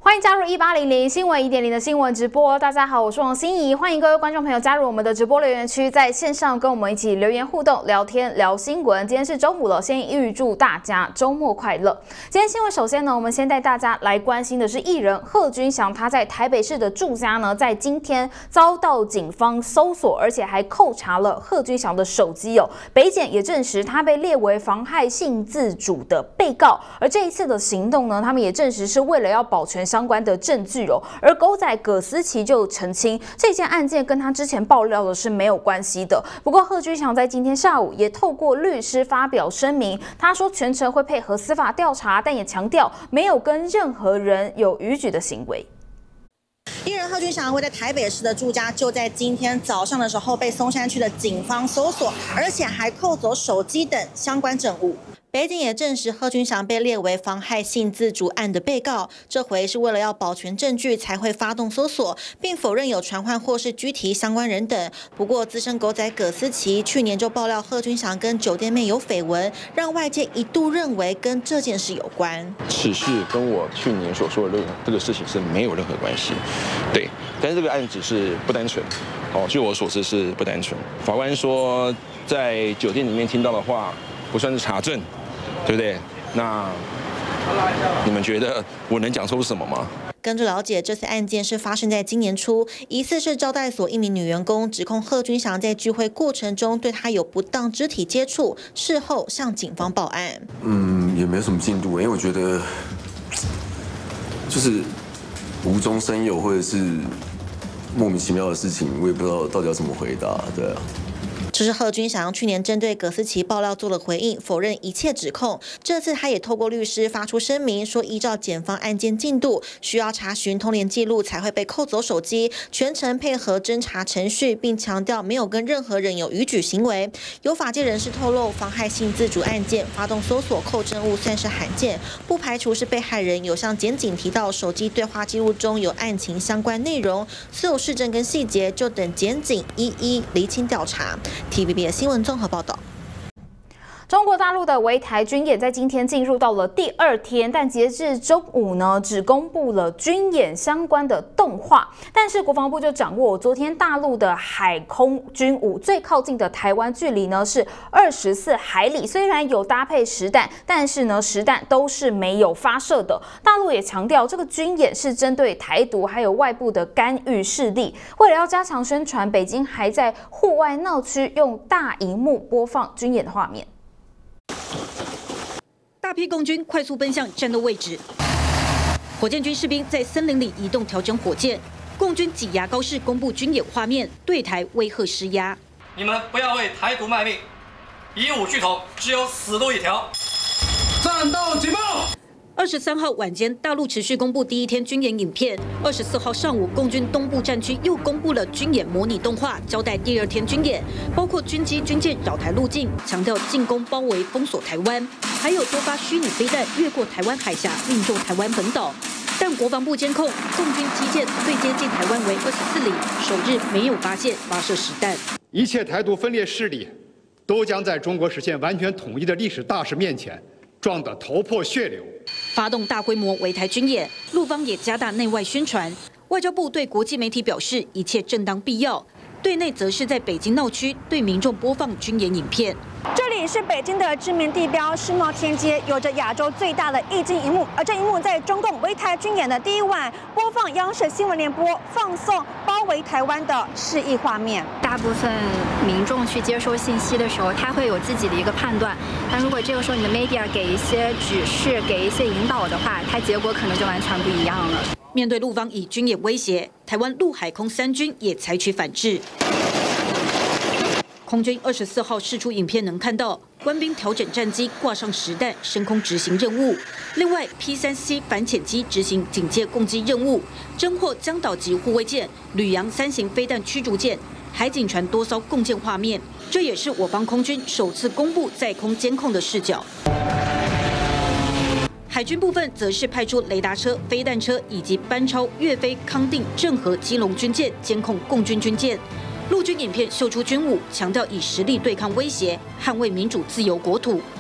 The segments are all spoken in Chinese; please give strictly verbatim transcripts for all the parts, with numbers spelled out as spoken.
欢迎加入一八零零新闻一点零的新闻直播。大家好，我是王心怡，欢迎各位观众朋友加入我们的直播留言区，在线上跟我们一起留言互动、聊天、聊新闻。今天是周五了，先预祝大家周末快乐。今天新闻首先呢，我们先带大家来关心的是艺人贺军翔，他在台北市的住家呢，在今天遭到警方搜索，而且还扣查了贺军翔的手机哦。北检也证实他被列为妨害性自主的被告，而这一次的行动呢，他们也证实是为了要保全相关的证据哦，而狗仔葛思琪就澄清，这件案件跟他之前爆料的是没有关系的。不过贺军翔在今天下午也透过律师发表声明，他说全程会配合司法调查，但也强调没有跟任何人有逾矩的行为。 艺人贺军翔会在台北市的住家，就在今天早上的时候被松山区的警方搜索，而且还扣走手机等相关证物。北检也证实，贺军翔被列为妨害性自主案的被告，这回是为了要保全证据才会发动搜索，并否认有传唤或是拘提相关人等。不过，资深狗仔葛思琪去年就爆料贺军翔跟酒店妹有绯闻，让外界一度认为跟这件事有关。 此事跟我去年所说的这个事情是没有任何关系，对。但是这个案子是不单纯，哦，据我所知是不单纯。法官说，在酒店里面听到的话，不算是查证。对不对？那你们觉得我能讲出什么吗？ 根据了解，这次案件是发生在今年初，疑似是招待所一名女员工指控贺军翔在聚会过程中对她有不当肢体接触，事后向警方报案。 嗯，也没什么进度，因为我觉得就是无中生有或者是莫名其妙的事情，我也不知道到底要怎么回答。对啊。 这是贺军翔去年针对葛思琪爆料做了回应，否认一切指控。这次他也透过律师发出声明，说依照检方案件进度，需要查询通联记录才会被扣走手机，全程配合侦查程序，并强调没有跟任何人有逾矩行为。有法界人士透露，妨害性自主案件发动搜索扣证物算是罕见，不排除是被害人有向检警提到手机对话记录中有案情相关内容，所有事证跟细节就等检警一一厘清调查。T V B 的新闻综合报道。 中国大陆的围台军演在今天进入到了第二天，但截至周五呢，只公布了军演相关的动画。但是国防部就掌握，昨天大陆的海空军武最靠近的台湾距离呢是二十四海里，虽然有搭配实弹，但是呢实弹都是没有发射的。大陆也强调，这个军演是针对台独还有外部的干预势力。为了要加强宣传，北京还在户外闹区用大荧幕播放军演的画面。 大批共军快速奔向战斗位置，火箭军士兵在森林里移动调整火箭。共军挤牙膏式公布军演画面，对台威吓施压。 你们不要为台独卖命，以武拒统，只有死路一条。战斗警报！ 二十三号晚间，大陆持续公布第一天军演影片。二十四号上午，共军东部战区又公布了军演模拟动画，交代第二天军演，包括军机、军舰扰台路径，强调进攻、包围、封锁台湾，还有多发虚拟飞弹越过台湾海峡，命中台湾本岛。但国防部监控，共军基舰最接近台湾为二十四里，首日没有发现发射实弹。 一切台独分裂势力都将在中国实现完全统一的历史大势面前撞得头破血流。 发动大规模围台军演，陆方也加大内外宣传。外交部对国际媒体表示，一切正当必要。对内则是在北京闹区对民众播放军演影片。 这里是北京的知名地标世贸天阶，有着亚洲最大的液晶荧幕，而这荧幕在中共围台军演的第一晚播放央视新闻联播放送包围台湾的示意画面。 大部分民众去接收信息的时候，他会有自己的一个判断。但如果这个时候你的 media 给一些指示、给一些引导的话，它结果可能就完全不一样了。 面对陆方以军演威胁，台湾陆海空三军也采取反制。空军二十四号释出影片，能看到官兵调整战机，挂上实弹，升空执行任务。另外 ，P 三 C 反潜机执行警戒攻击任务，侦获江岛级护卫舰、吕洋三型飞弹驱逐舰、海警船多艘共建画面。这也是我方空军首次公布在空监控的视角。海军部分则是派出雷达车、飞弹车以及班超、岳飞、康定、郑和、基隆军舰监控共军军舰。陆军影片秀出军武，强调以实力对抗威胁，捍卫民主自由国土。此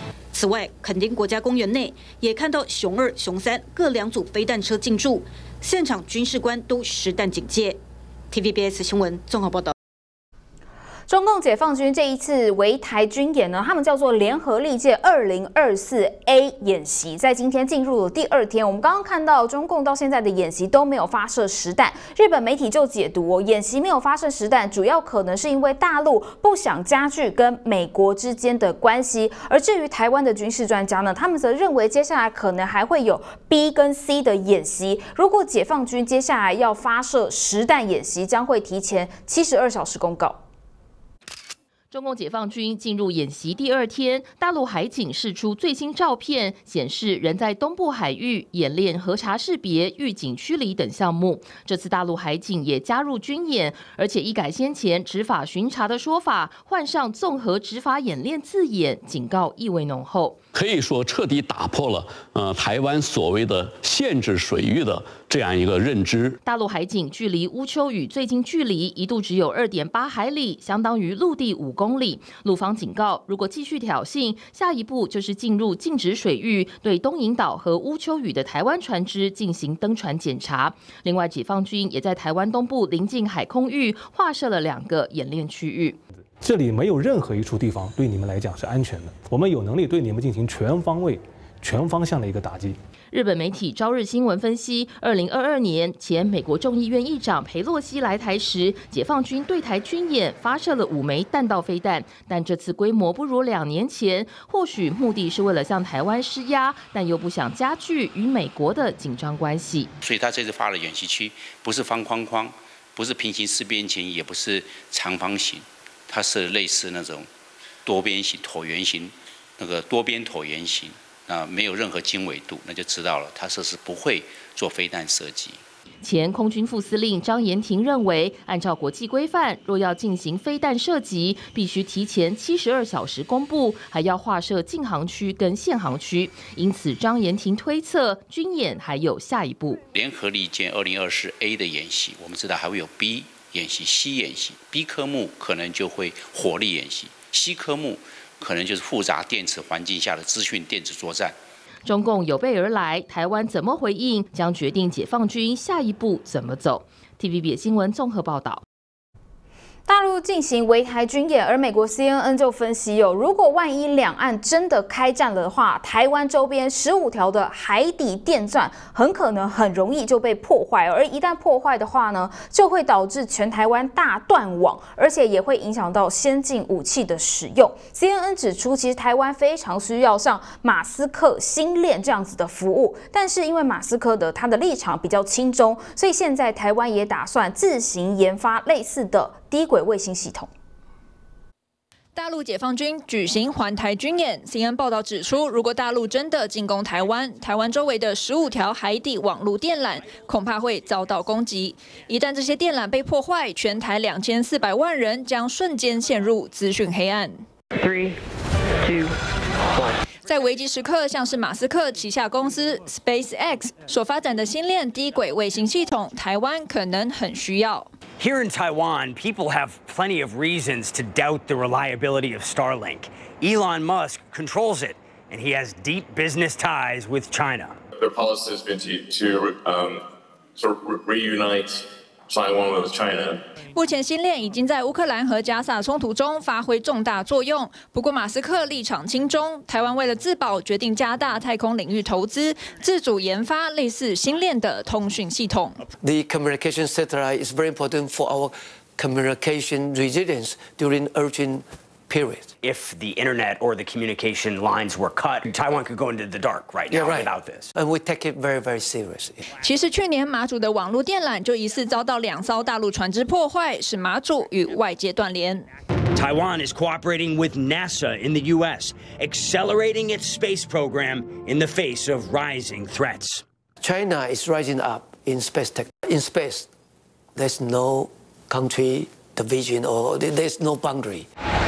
此外，垦丁国家公园内也看到熊二、熊三各两组飞弹车进驻，现场军事官都实弹警戒。T V B S 新闻综合报道。 中共解放军这一次围台军演呢，他们叫做联合利剑二零二四 A 演习，在今天进入了第二天。我们刚刚看到，中共到现在的演习都没有发射实弹。日本媒体就解读哦，演习没有发射实弹，主要可能是因为大陆不想加剧跟美国之间的关系。而至于台湾的军事专家呢，他们则认为接下来可能还会有 B 跟 C 的演习。如果解放军接下来要发射实弹演习，将会提前七十二小时公告。 中共解放军进入演习第二天，大陆海警释出最新照片，显示仍在东部海域演练核查识别、预警驱离等项目。这次大陆海警也加入军演，而且一改先前执法巡查的说法，换上综合执法演练字眼，警告意味浓厚。 可以说彻底打破了呃台湾所谓的限制水域的这样一个认知。 大陆海警距离乌丘屿最近距离一度只有 二点八海里，相当于陆地五公里。陆方警告，如果继续挑衅，下一步就是进入禁止水域，对东引岛和乌丘屿的台湾船只进行登船检查。另外，解放军也在台湾东部临近海空域划设了两个演练区域。 这里没有任何一处地方对你们来讲是安全的，我们有能力对你们进行全方位、全方向的一个打击。 日本媒体朝日新闻分析，二零二二年前美国众议院议长裴洛西来台时，解放军对台军演发射了五枚弹道飞弹，但这次规模不如两年前，或许目的是为了向台湾施压，但又不想加剧与美国的紧张关系。 所以他这次发了演习区，不是方框框，不是平行四边形，也不是长方形。 它是类似那种多边形、椭圆形，那个多边椭圆形，啊，没有任何经纬度，那就知道了，它这是不会做飞弹射击。 前空军副司令张延廷认为，按照国际规范，若要进行飞弹射击，必须提前七十二小时公布，还要划设禁航区跟限航区。因此，张延廷推测，军演还有下一步。 联合利剑二零二四 A 的演习，我们知道还会有 B。 演习 C 演习 ，B 科目可能就会火力演习 ，C 科目可能就是复杂电磁环境下的资讯电子作战。 中共有备而来，台湾怎么回应，将决定解放军下一步怎么走。T V B 新闻综合报道。 大陆进行围台军演，而美国 C N N 就分析哦，如果万一两岸真的开战了的话，台湾周边十五条的海底电钻很可能很容易就被破坏，而一旦破坏的话呢，就会导致全台湾大断网，而且也会影响到先进武器的使用。C N N 指出，其实台湾非常需要像马斯克星链这样子的服务，但是因为马斯克的他的立场比较亲中，所以现在台湾也打算自行研发类似的低轨卫星系统。 大陆解放军举行环台军演 ，C N N 报道指出，如果大陆真的进攻台湾，台湾周围的十五条海底网路电缆恐怕会遭到攻击。一旦这些电缆被破坏，全台两千四百万人将瞬间陷入资讯黑暗。Three, two, one. 在危急时刻，像是马斯克旗下公司 SpaceX 所发展的星链低轨卫星系统，台湾可能很需要。 Here in Taiwan, people have plenty of reasons to doubt the reliability of Starlink. Elon Musk controls it, and he has deep business ties with China. Their policy has been to, to um, sort of reunite Taiwan with China. 目前星链已经在乌克兰和加萨冲突中发挥重大作用。不过，马斯克立场亲中，台湾为了自保，决定加大太空领域投资，自主研发类似星链的通讯系统。 The communication satellite is very important for our communication resilience during urgent period. If the internet or the communication lines were cut, Taiwan could go into the dark right now yeah, right. without this. And we take it very, very seriously. 其实去年马祖的网络电缆就疑似遭到两艘大陆船只破坏，使马祖与外界断联。 Taiwan is cooperating with NASA in the U S, accelerating its space program in the face of rising threats. China is rising up in space tech. In space, there's no country division or there's no boundary.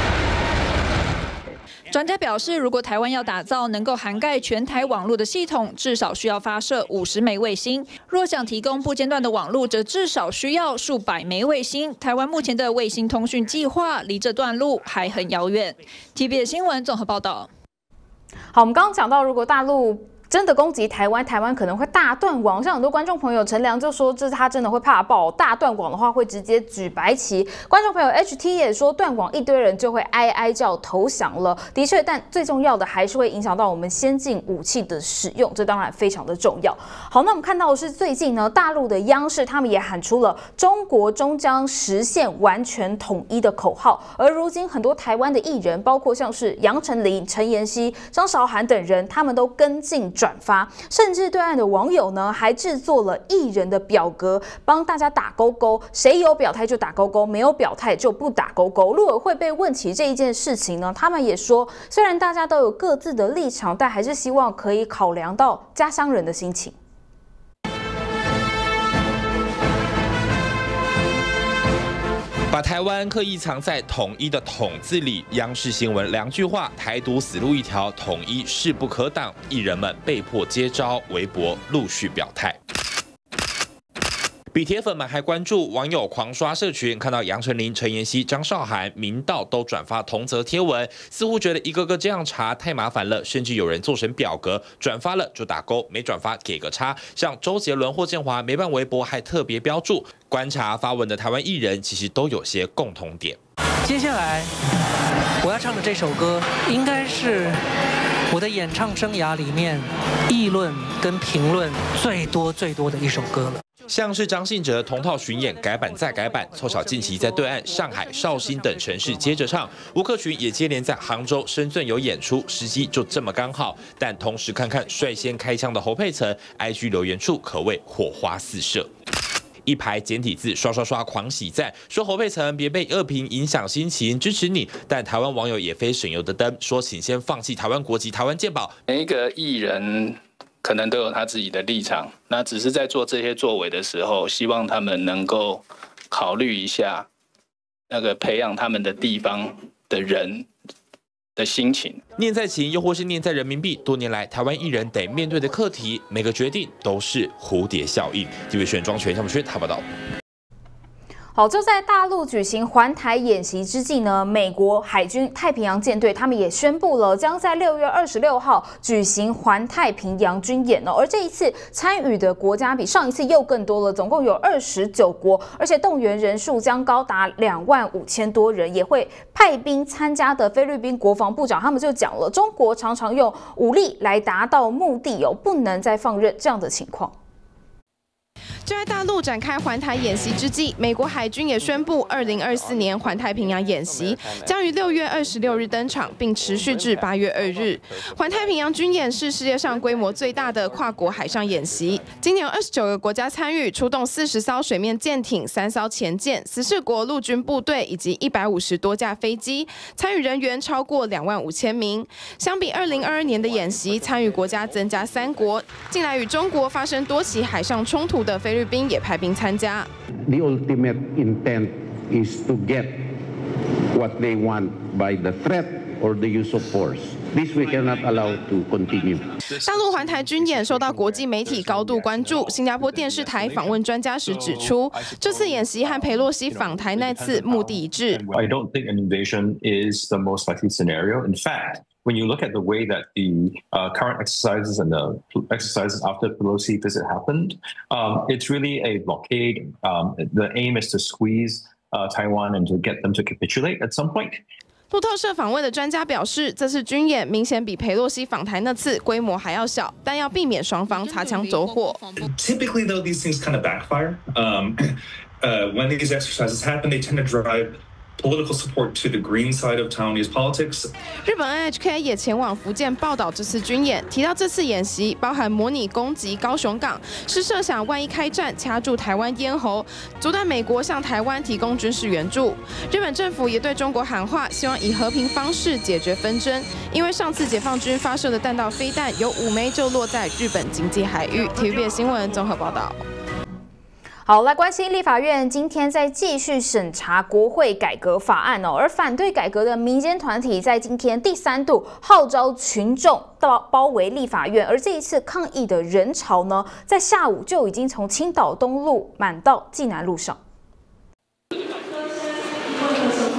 专家表示，如果台湾要打造能够涵盖全台网络的系统，至少需要发射五十枚卫星；若想提供不间断的网络，则至少需要数百枚卫星。台湾目前的卫星通讯计划离这段路还很遥远。T V B S 新闻综合报道。 好，我们刚刚讲到，如果大陆真的攻击台湾，台湾可能会大断网。像很多观众朋友陈良就说，这是他真的会怕爆，大断网的话会直接举白旗。观众朋友 H T 也说，断网一堆人就会哀哀叫投降了。的确，但最重要的还是会影响到我们先进武器的使用，这当然非常的重要。好，那我们看到的是最近呢，大陆的央视他们也喊出了中国终将实现完全统一的口号。而如今很多台湾的艺人，包括像是杨丞琳、陈妍希、张韶涵等人，他们都跟进转发，甚至对岸的网友呢还制作了艺人的表格，帮大家打勾勾，谁有表态就打勾勾，没有表态就不打勾勾。陆委会被问起这一件事情呢，他们也说，虽然大家都有各自的立场，但还是希望可以考量到家乡人的心情。 把台湾刻意藏在统一的统字里，央视新闻两句话，台独死路一条，统一势不可挡，艺人们被迫接招，微博陆续表态。比铁粉们还关注，网友狂刷社群，看到杨丞琳、陈妍希、张韶涵、明道都转发同则贴文，似乎觉得一个个这样查太麻烦了，甚至有人做成表格，转发了就打勾，没转发给个叉。像周杰伦、霍建华没办微博还特别标注。观察发文的台湾艺人，其实都有些共同点。 接下来我要唱的这首歌，应该是我的演唱生涯里面议论跟评论最多最多的一首歌了。 像是张信哲同套巡演改版再改版，凑巧近期在对岸上海、绍兴等城市接着唱，吴克群也接连在杭州、深圳有演出，时机就这么刚好。但同时看看率先开枪的侯佩岑 ，I G 留言处可谓火花四射。一排简体字刷刷刷狂喜赞，说侯佩岑别被恶评影响心情，支持你。但台湾网友也非省油的灯，说请先放弃台湾国籍、台湾健保。 每一个艺人可能都有他自己的立场，那只是在做这些作为的时候，希望他们能够考虑一下那个培养他们的地方的人的心情。 念在情，又或是念在人民币，多年来台湾艺人得面对的课题，每个决定都是蝴蝶效应。这位选庄全项目圈他报道。 好，就在大陆举行环台演习之际呢，美国海军太平洋舰队他们也宣布了，将在六月二十六号举行环太平洋军演哦。而这一次参与的国家比上一次又更多了，总共有二十九国，而且动员人数将高达两万五千多人，也会派兵参加的菲律宾国防部长他们就讲了，中国常常用武力来达到目的哦，不能再放任这样的情况。 就在大陆展开环台演习之际，美国海军也宣布，二零二四年环太平洋演习将于六月二十六日登场，并持续至八月二日。环太平洋军演是世界上规模最大的跨国海上演习，今年有二十九个国家参与，出动四十艘水面舰艇、三艘潜舰、十四国陆军部队以及一百五十多架飞机，参与人员超过两万五千名。相比二零二二年的演习，参与国家增加三国。近来与中国发生多起海上冲突的菲律宾也派兵参加。 The ultimate intent is to get what they want by the threat or the use of force. This we cannot allow to continue. 大陆环台军演受到国际媒体高度关注。新加坡电视台访问专家时指出，这次演习和佩洛西访台那次目的一致。 I don't think an invasion is the most likely scenario. In fact, when you look at the way that the uh, current exercises and the exercises after Pelosi visit happened, um, it's really a blockade. Um, the aim is to squeeze uh, Taiwan and to get them to capitulate at some point. 路透社访问的专家表示，这次军演明显比佩洛西访台那次规模还要小，但要避免双方擦枪走火。 Typically, though, these things kind of backfire. Um, uh, when these exercises happen, they tend to drive political support to the green side of Taiwanese politics. 日本 N H K 也前往福建报道这次军演，提到这次演习包含模拟攻击高雄港，是设想万一开战掐住台湾咽喉，阻断美国向台湾提供军事援助。日本政府也对中国喊话，希望以和平方式解决纷争，因为上次解放军发射的弹道飞弹有五枚就落在日本经济海域。T V B 新闻综合报道。 好，来关心立法院今天在继续审查国会改革法案哦，而反对改革的民间团体在今天第三度号召群众到包围立法院，而这一次抗议的人潮呢，在下午就已经从青岛东路满到济南路上。 国会改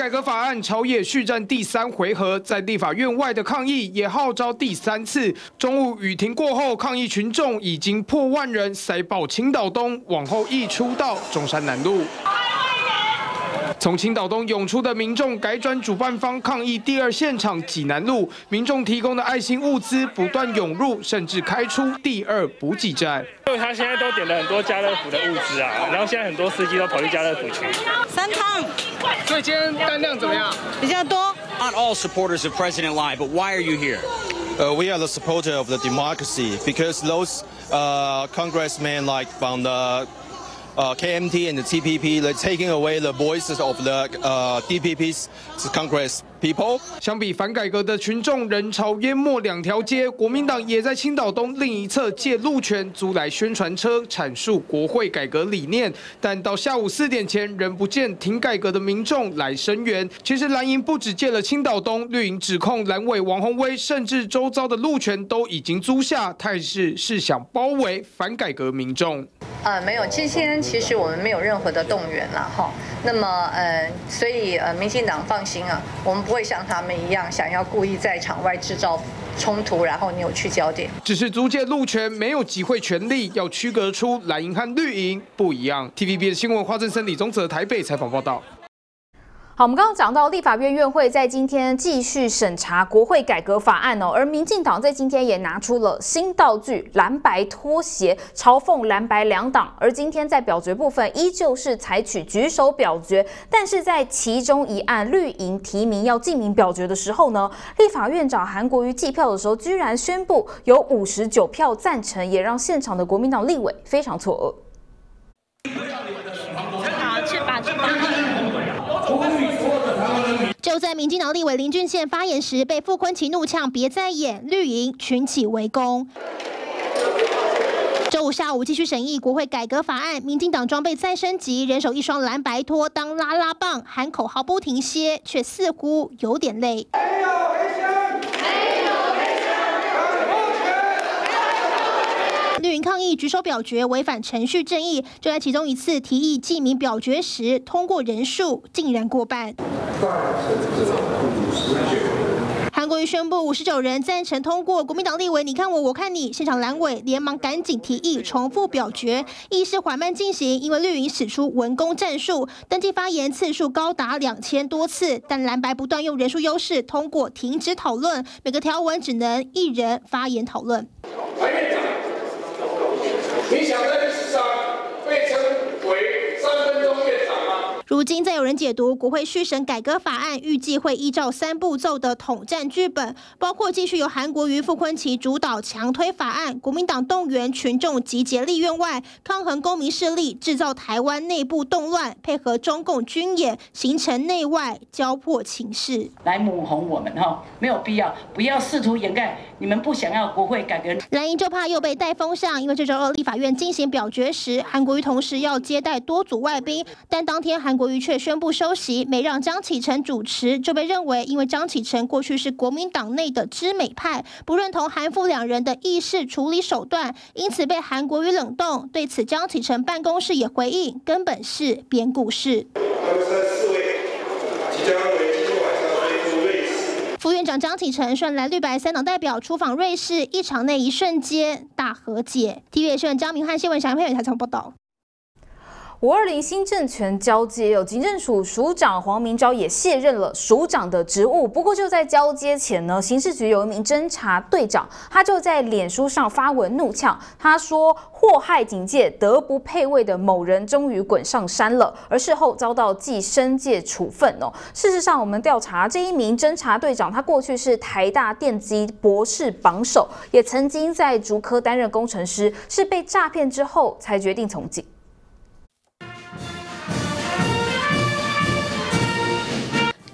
改革法案朝野续战第三回合，在立法院外的抗议也号召第三次。中午雨停过后，抗议群众已经破万人，塞爆青岛东，往后溢出到中山南路。 从青岛东涌出的民众改转主办方抗议第二现场济南路，民众提供的爱心物资不断涌入，甚至开出第二补给站。 因为他现在都点了很多家乐福的物资啊，然后现在很多司机都跑去家乐福去。 三趟， 所以今天单量怎么样？ 比较多。 Not all supporters of President Lai, but why are you here? Uh, we are the supporter of the democracy because those uh, congressmen like from the Uh, K M T and the T P P, they're taking away the voices of the uh, D P P's Congress people. 相比反改革的群众，人潮淹没两条街。国民党也在青岛东另一侧借路权租来宣传车，阐述国会改革理念。但到下午四点前，仍不见挺改革的民众来声援。其实蓝营不只借了青岛东，绿营指控蓝委王宏威，甚至周遭的路权都已经租下，态势是想包围反改革民众。 呃，没有，今天其实我们没有任何的动员啦，哈。那么，呃，所以呃，民进党放心啊，我们不会像他们一样，想要故意在场外制造冲突，然后扭曲焦点。 只是租借路权没有集会权利，要区隔出蓝营和绿营不一样。T V B 的新闻花正森、李宗泽台北采访报道。 好，我们刚刚讲到立法院院会在今天继续审查国会改革法案哦，而民进党在今天也拿出了新道具蓝白拖鞋，嘲讽蓝白两党。而今天在表决部分依旧是采取举手表决，但是在其中一案绿营提名要进行表决的时候呢，立法院长韩国瑜计票的时候，居然宣布有五十九票赞成，也让现场的国民党立委非常错愕。 好，去吧，去吧。 就在民进党立委林俊宪发言时，被傅崐萁怒呛“别再演”，绿营群起围攻。周五下午继续审议国会改革法案，民进党装备再升级，人手一双蓝白拖当拉拉棒，喊口号不停歇，却似乎有点累。 绿营抗议举手表决违反程序正义，就在其中一次提议记名表决时，通过人数竟然过半。韩国瑜宣布五十九人赞成通过，国民党立委你看我我看你，现场蓝委连忙赶紧提议重复表决，议事缓慢进行，因为绿营使出文攻战术，登记发言次数高达两千多次，但蓝白不断用人数优势通过停止讨论，每个条文只能一人发言讨论。 你想在历史上被称为三分钟院长吗？ 如今再有人解读国会续审改革法案，预计会依照三步骤的统战剧本，包括继续由韩国瑜、傅崐萁主导强推法案，国民党动员群众集结立院外，抗衡公民势力，制造台湾内部动乱，配合中共军演，形成内外交迫情势。 来抹红我们哈，没有必要，不要试图掩盖你们不想要国会改革。 蓝营就怕又被带风向，因为这周二立法院进行表决时，韩国瑜同时要接待多组外宾，但当天韩国瑜却宣布休息，没让张启成主持，就被认为因为张启成过去是国民党内的知美派，不认同韩傅两人的议事处理手段，因此被韩国瑜冷冻。对此，张启成办公室也回应，根本是编故事。副院长张启成率来绿白三党代表出访瑞士，一场内一瞬间大和解。T V B 新闻张明翰、谢文祥、佩美台场报道。 五二零新政权交接，有警政署署长黄明昭也卸任了署长的职务。不过就在交接前呢，刑事局有一名侦查队长，他就在脸书上发文怒呛，他说祸害警界、德不配位的某人终于滚上山了，而事后遭到记申诫处分哦。事实上，我们调查这一名侦查队长，他过去是台大电机博士榜首，也曾经在竹科担任工程师，是被诈骗之后才决定从警。 站在台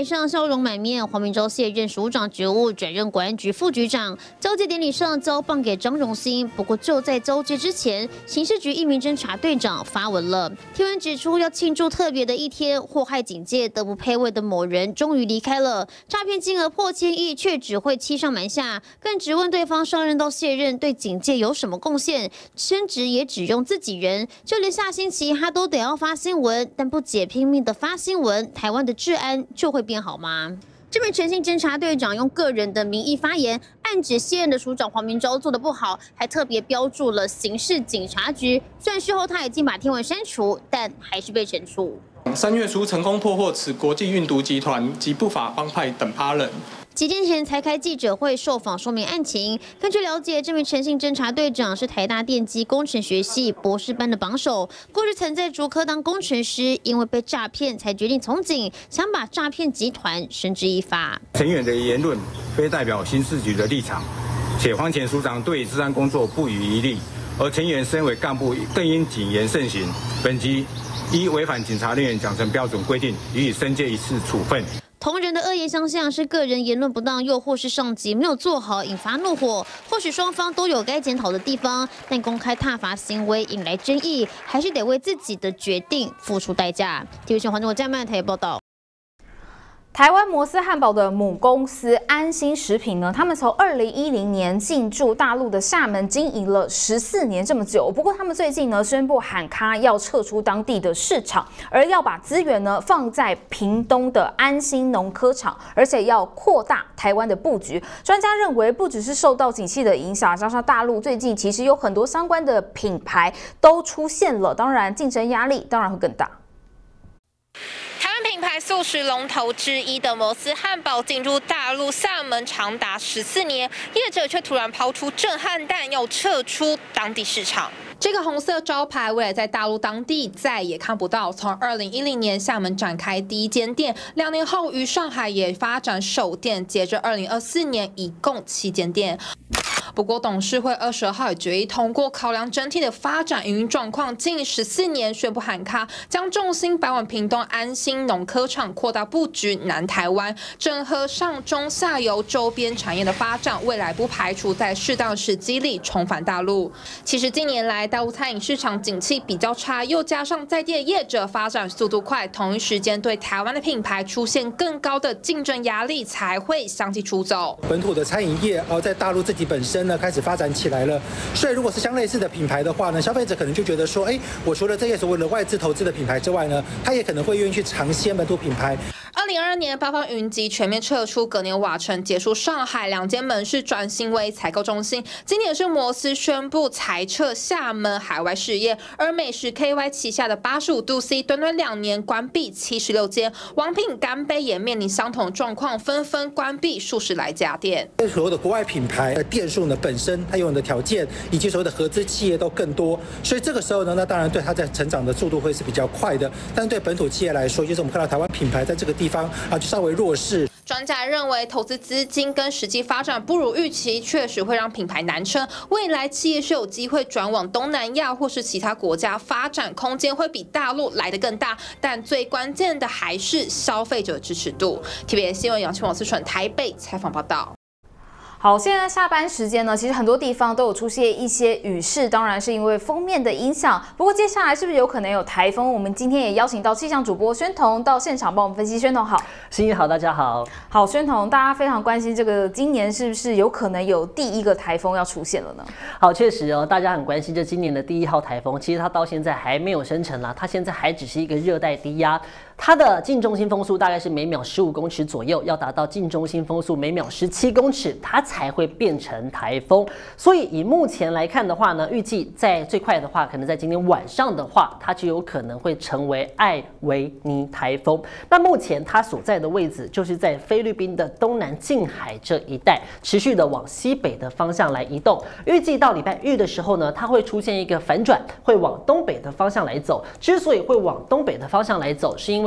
台上笑容满面，黄明洲卸任署长职务，转任国安局副局长。交接典礼上交棒给张荣兴，不过就在交接之前，刑事局一名侦查队长发文了，贴文指出要庆祝特别的一天，祸害警界德不配位的某人终于离开了，诈骗金额破千亿，却只会欺上瞒下，更质问对方上任到卸任对警界有什么贡献，升职也只用自己人，就连下星期他都得要发新闻，但不解拼命的发新闻，台湾的治安就会变好吗？这名诚信侦查队长用个人的名义发言，暗指卸任的署长黄明洲做得不好，还特别标注了刑事警察局。虽然事后他已经把贴文删除，但还是被惩处。 三月初成功破获此国际运毒集团及不法帮派等八人。 几天前才开记者会受访说明案情。根据了解，这名诚信侦查队长是台大电机工程学系博士班的榜首，过去曾在竹科当工程师，因为被诈骗才决定从警，想把诈骗集团绳之以法。 陈远的言论非代表刑事局的立场，且黄前署长对治安工作不遗余力，而陈远身为干部更应谨言慎行。本局依违反警察人员奖惩标准规定，予以申诫一次处分。 同仁的恶言相向是个人言论不当，又或是上级没有做好，引发怒火。或许双方都有该检讨的地方，但公开挞伐行为引来争议，还是得为自己的决定付出代价。T V B 新闻黄中国嘉曼台报道。 台湾摩斯汉堡的母公司安心食品呢，他们从二零一零年进驻大陆的厦门经营了十四年这么久。不过他们最近呢宣布喊卡要撤出当地的市场，而要把资源呢放在屏东的安心农科场，而且要扩大台湾的布局。专家认为，不只是受到景气的影响，加上大陆最近其实有很多相关的品牌都出现了，当然竞争压力当然会更大。 台湾品牌素食龙头之一的摩斯汉堡进入大陆厦门长达十四年，业者却突然抛出震撼弹，要撤出当地市场。 这个红色招牌未来在大陆当地再也看不到。从二零一零年厦门展开第一间店，两年后于上海也发展首店，接着二零二四年一共七间店。不过，董事会二十二号也决议通过考量整体的发展营运状况，近十四年宣布喊卡，将重心摆往屏东安心农科场，扩大布局南台湾，整合上中下游周边产业的发展。未来不排除在适当时机里重返大陆。其实近年来，大陆餐饮市场景气比较差，又加上在地的业者发展速度快，同一时间对台湾的品牌出现更高的竞争压力，才会相继出走。 本土的餐饮业哦，在大陆自己本身呢开始发展起来了，所以如果是相类似的品牌的话呢，消费者可能就觉得说，哎，我除了这些所谓的外资投资的品牌之外呢，他也可能会愿意去尝鲜本土品牌。 二零二二年，八方云集全面撤出，隔年瓦城结束上海两间门市转型为采购中心。今年是摩斯宣布裁撤厦门海外事业，而美食 K Y 旗下的八十五度 C 短短两年关闭七十六间，王品、干杯也面临相同状况，纷纷关闭数十来家店。 所谓的国外品牌的店数呢，本身它拥有的条件以及所谓的合资企业都更多，所以这个时候呢，那当然对它在成长的速度会是比较快的。但是对本土企业来说，就是我们看到台湾品牌在这个地方啊，就稍微弱势。 专家认为，投资资金跟实际发展不如预期，确实会让品牌难撑。未来企业是有机会转往东南亚或是其他国家发展，空间会比大陆来得更大。但最关键的还是消费者支持度。T V B 新闻杨庆王思纯台北采访报道。 好，现在下班时间呢，其实很多地方都有出现一些雨势，当然是因为锋面的影响。不过接下来是不是有可能有台风？我们今天也邀请到气象主播宣彤到现场帮我们分析。宣彤好， 心怡好，大家好。 好，宣彤，大家非常关心这个今年是不是有可能有第一个台风要出现了呢？ 好，确实哦，大家很关心这今年的第一号台风，其实它到现在还没有生成啦，它现在还只是一个热带低压。它的近中心风速大概是每秒十五公尺左右，要达到近中心风速每秒十七公尺，它才会变成台风。所以以目前来看的话呢，预计在最快的话，可能在今天晚上的话，它就有可能会成为艾维尼台风。那目前它所在的位置就是在菲律宾的东南近海这一带，持续的往西北的方向来移动。预计到礼拜日的时候呢，它会出现一个反转，会往东北的方向来走。之所以会往东北的方向来走，是因为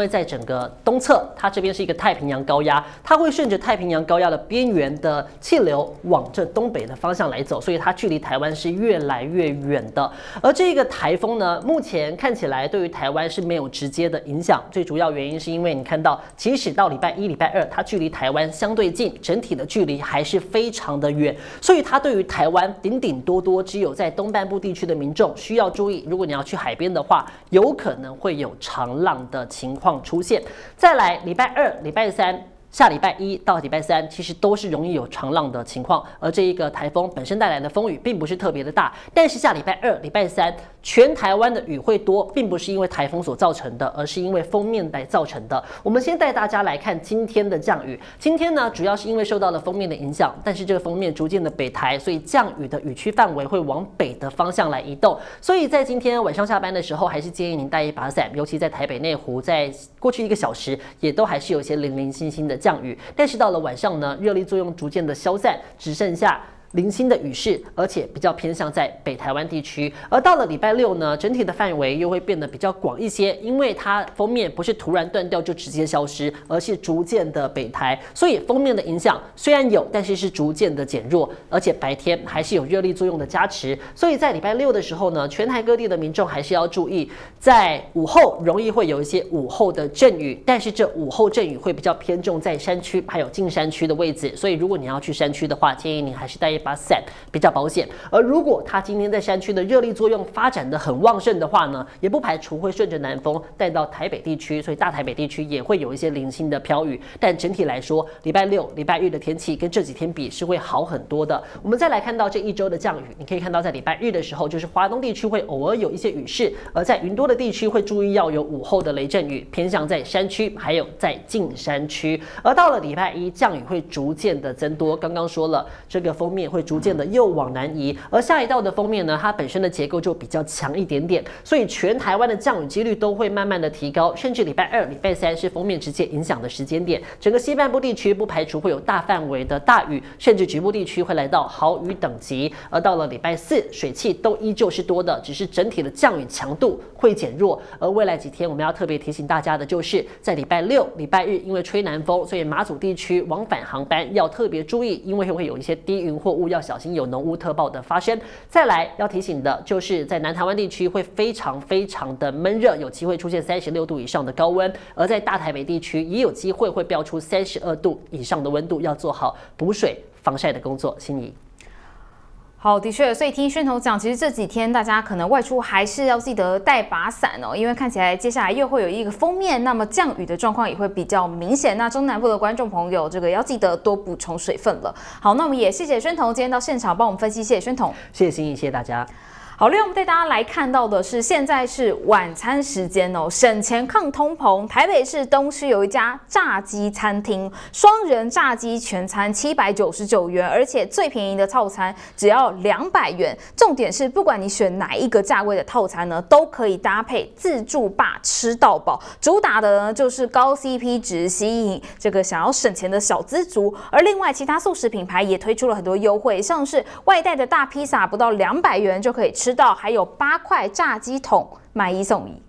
为在整个东侧，它这边是一个太平洋高压，它会顺着太平洋高压的边缘的气流往这东北的方向来走，所以它距离台湾是越来越远的。而这个台风呢，目前看起来对于台湾是没有直接的影响，最主要原因是因为你看到，即使到礼拜一、礼拜二，它距离台湾相对近，整体的距离还是非常的远，所以它对于台湾顶顶多多只有在东半部地区的民众需要注意，如果你要去海边的话，有可能会有长浪的情况出现。再来，礼拜二、礼拜三。下礼拜一到礼拜三，其实都是容易有长浪的情况，而这一个台风本身带来的风雨并不是特别的大，但是下礼拜二、礼拜三，全台湾的雨会多，并不是因为台风所造成的，而是因为锋面来造成的。我们先带大家来看今天的降雨，今天呢，主要是因为受到了锋面的影响，但是这个锋面逐渐的北台，所以降雨的雨区范围会往北的方向来移动，所以在今天晚上下班的时候，还是建议您带一把伞，尤其在台北内湖，在过去一个小时也都还是有一些零零星星的降雨，但是到了晚上呢，热力作用逐渐的消散，只剩下零星的雨势，而且比较偏向在北台湾地区。而到了礼拜六呢，整体的范围又会变得比较广一些，因为它锋面不是突然断掉就直接消失，而是逐渐的北台，所以锋面的影响虽然有，但是是逐渐的减弱，而且白天还是有热力作用的加持。所以在礼拜六的时候呢，全台各地的民众还是要注意，在午后容易会有一些午后的阵雨，但是这午后阵雨会比较偏重在山区还有近山区的位置，所以如果你要去山区的话，建议你还是带一把伞比较保险。而如果它今天在山区的热力作用发展的很旺盛的话呢，也不排除会顺着南风带到台北地区，所以大台北地区也会有一些零星的飘雨。但整体来说，礼拜六、礼拜日的天气跟这几天比是会好很多的。我们再来看到这一周的降雨，你可以看到在礼拜日的时候，就是华东地区会偶尔有一些雨势，而在云多的地区会注意要有午后的雷阵雨，偏向在山区还有在近山区。而到了礼拜一，降雨会逐渐的增多。刚刚说了，这个锋面会逐渐的又往南移，而下一道的锋面呢，它本身的结构就比较强一点点，所以全台湾的降雨几率都会慢慢的提高，甚至礼拜二、礼拜三是锋面直接影响的时间点，整个西半部地区不排除会有大范围的大雨，甚至局部地区会来到豪雨等级。而到了礼拜四，水汽都依旧是多的，只是整体的降雨强度会减弱。而未来几天我们要特别提醒大家的就是，在礼拜六、礼拜日因为吹南风，所以马祖地区往返航班要特别注意，因为会有一些低云或雾，要小心有浓雾特报的发生。再来要提醒的就是在南台湾地区会非常非常的闷热，有机会出现三十六度以上的高温，而在大台北地区也有机会会飙出三十二度以上的温度，要做好补水防晒的工作。心怡。 好，的确，所以听宣头讲，其实这几天大家可能外出还是要记得带把伞哦，因为看起来接下来又会有一个锋面，那么降雨的状况也会比较明显。那中南部的观众朋友，这个要记得多补充水分了。好，那我们也谢谢宣头今天到现场帮我们分析，谢谢宣头， 谢谢心怡，谢谢大家。 好，另外我们带大家来看到的是，现在是晚餐时间哦，省钱抗通膨。台北市东区有一家炸鸡餐厅，双人炸鸡全餐七百九十九元，而且最便宜的套餐只要两百元。重点是，不管你选哪一个价位的套餐呢，都可以搭配自助吧吃到饱。主打的呢就是高 C P 值，吸引这个想要省钱的小资族。而另外，其他速食品牌也推出了很多优惠，像是外带的大披萨不到两百元就可以吃。吃到还有八块炸鸡桶买一送一。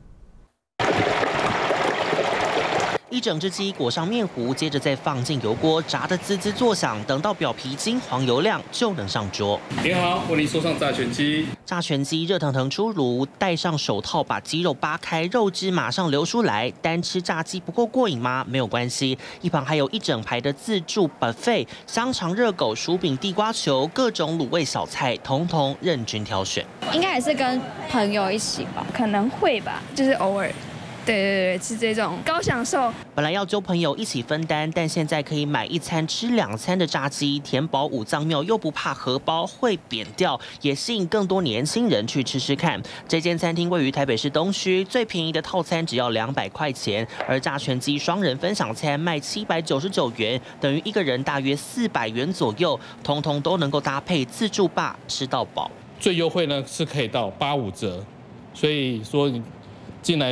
一整只鸡裹上面糊，接着再放进油锅，炸得滋滋作响。等到表皮金黄油亮，就能上桌。 你好，为您送上炸全鸡。 炸全鸡热腾腾出炉，戴上手套把鸡肉扒开，肉汁马上流出来。单吃炸鸡不够过瘾吗？没有关系，一旁还有一整排的自助 buffet， 香肠、热狗、薯饼、地瓜球，各种卤味小菜，统统任君挑选。 应该还是跟朋友一起吧，可能会吧，就是偶尔。对对对，是这种高享受。 本来要揪朋友一起分担，但现在可以买一餐吃两餐的炸鸡，填饱五脏庙又不怕荷包会扁掉，也吸引更多年轻人去吃吃看。这间餐厅位于台北市东区，最便宜的套餐只要两百块钱，而炸全鸡双人分享餐卖七百九十九元，等于一个人大约四百元左右，通通都能够搭配自助吧吃到饱。 最优惠呢是可以到八五折，所以说你进来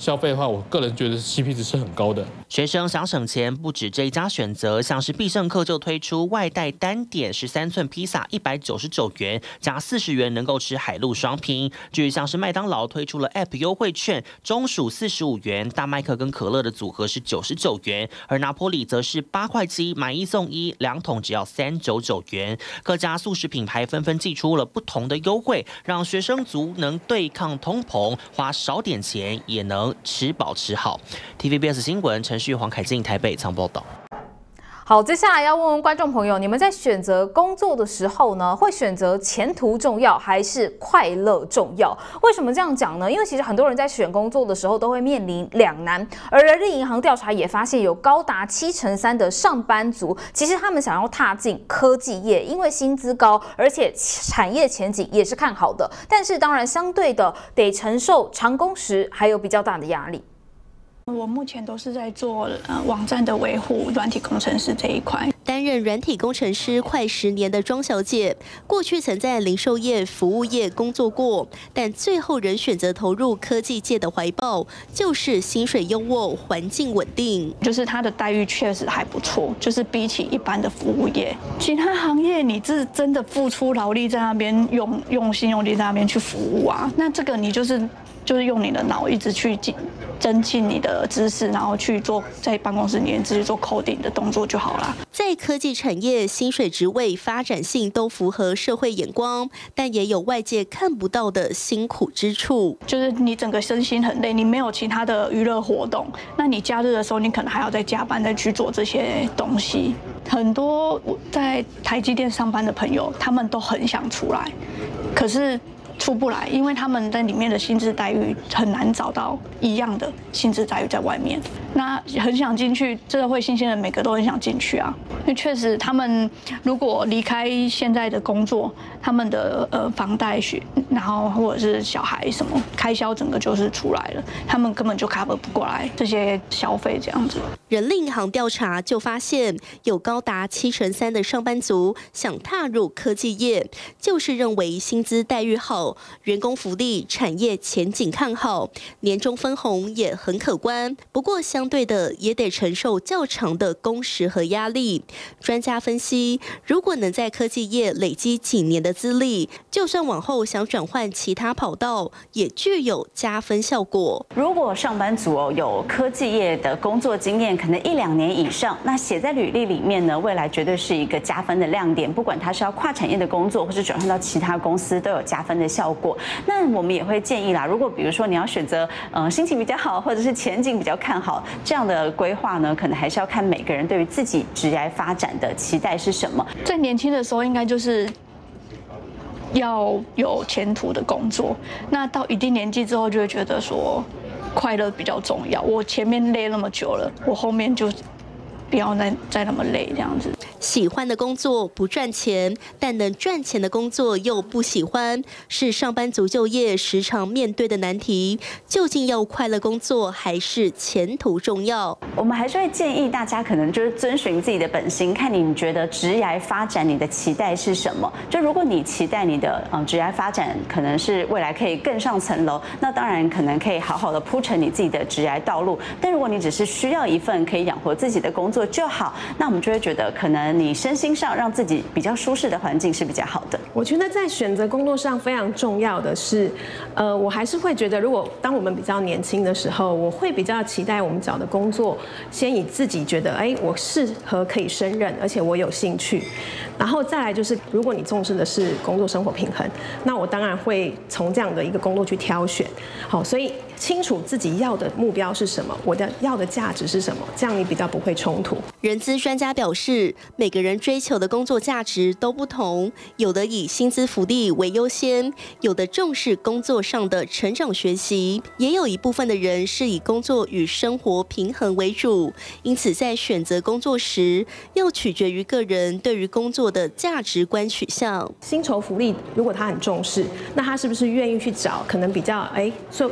消费的话，我个人觉得 C P 值是很高的。 学生想省钱，不止这一家选择，像是必胜客就推出外带单点十三寸披萨一百九十九元，加四十元能够吃海陆双拼。至于像是麦当劳推出了 App 优惠券，中薯四十五元，大麦克跟可乐的组合是九十九元，而拿坡里则是八块七买一送一，两桶只要三九九元。各家速食品牌纷纷祭出了不同的优惠，让学生族能对抗通膨，花少点钱也能吃饱吃好。T V B S 新闻陈旭、黄凯进台北仓报道。 好，接下来要问问观众朋友，你们在选择工作的时候呢，会选择前途重要还是快乐重要？为什么这样讲呢？因为其实很多人在选工作的时候都会面临两难，而人力银行调查也发现，有高达七成三的上班族，其实他们想要踏进科技业，因为薪资高，而且产业前景也是看好的。但是当然，相对的得承受长工时，还有比较大的压力。 我目前都是在做呃网站的维护，软体工程师这一块。 担任软体工程师快十年的庄小姐，过去曾在零售业、服务业工作过，但最后仍选择投入科技界的怀抱，就是薪水优渥、环境稳定。 就是它的待遇确实还不错，就是比起一般的服务业，其他行业你是真的付出劳力在那边用用心用力在那边去服务啊，那这个你就是就是用你的脑一直去进。增进你的知识，然后去做在办公室里面直接做 coding 的动作就好了。 在科技产业，薪水、职位、发展性都符合社会眼光，但也有外界看不到的辛苦之处。 就是你整个身心很累，你没有其他的娱乐活动，那你假日的时候，你可能还要再加班再去做这些东西。很多在台积电上班的朋友，他们都很想出来，可是出不来，因为他们在里面的薪资待遇很难找到一样的薪资待遇在外面。那很想进去，社会新鲜人每个都很想进去啊。因为确实，他们如果离开现在的工作，他们的呃房贷学，然后或者是小孩什么开销，整个就是出来了，他们根本就 cover 不过来这些消费这样子。 人力银行调查就发现，有高达七成三的上班族想踏入科技业，就是认为薪资待遇好。员工福利、产业前景看好，年终分红也很可观。不过，相对的也得承受较长的工时和压力。专家分析，如果能在科技业累积几年的资历，就算往后想转换其他跑道，也具有加分效果。 如果上班族哦有科技业的工作经验，可能一两年以上，那写在履历里面呢，未来绝对是一个加分的亮点。不管他是要跨产业的工作，或是转换到其他公司，都有加分的效果。那我们也会建议啦，如果比如说你要选择呃心情比较好，或者是前景比较看好这样的规划呢，可能还是要看每个人对于自己职业发展的期待是什么。 在年轻的时候，应该就是要有前途的工作。那到一定年纪之后，就会觉得说快乐比较重要。我前面累那么久了，我后面就不要再再那么累这样子。 喜欢的工作不赚钱，但能赚钱的工作又不喜欢，是上班族就业时常面对的难题。究竟要快乐工作，还是前途重要？ 我们还是会建议大家，可能就是遵循自己的本心，看你觉得职业发展你的期待是什么。就如果你期待你的嗯职业发展可能是未来可以更上层楼，那当然可能可以好好的铺成你自己的职业道路。但如果你只是需要一份可以养活自己的工作就好，那我们就会觉得可能你身心上让自己比较舒适的环境是比较好的。 我觉得在选择工作上非常重要的是，呃，我还是会觉得，如果当我们比较年轻的时候，我会比较期待我们找的工作，先以自己觉得，哎，我适合可以胜任，而且我有兴趣。然后再来就是，如果你重视的是工作生活平衡，那我当然会从这样的一个工作去挑选。好，所以清楚自己要的目标是什么，我的要的价值是什么，这样你比较不会冲突。 人资专家表示，每个人追求的工作价值都不同，有的以薪资福利为优先，有的重视工作上的成长学习，也有一部分的人是以工作与生活平衡为主。因此，在选择工作时，要取决于个人对于工作的价值观取向。 薪酬福利如果他很重视，那他是不是愿意去找可能比较哎，说离家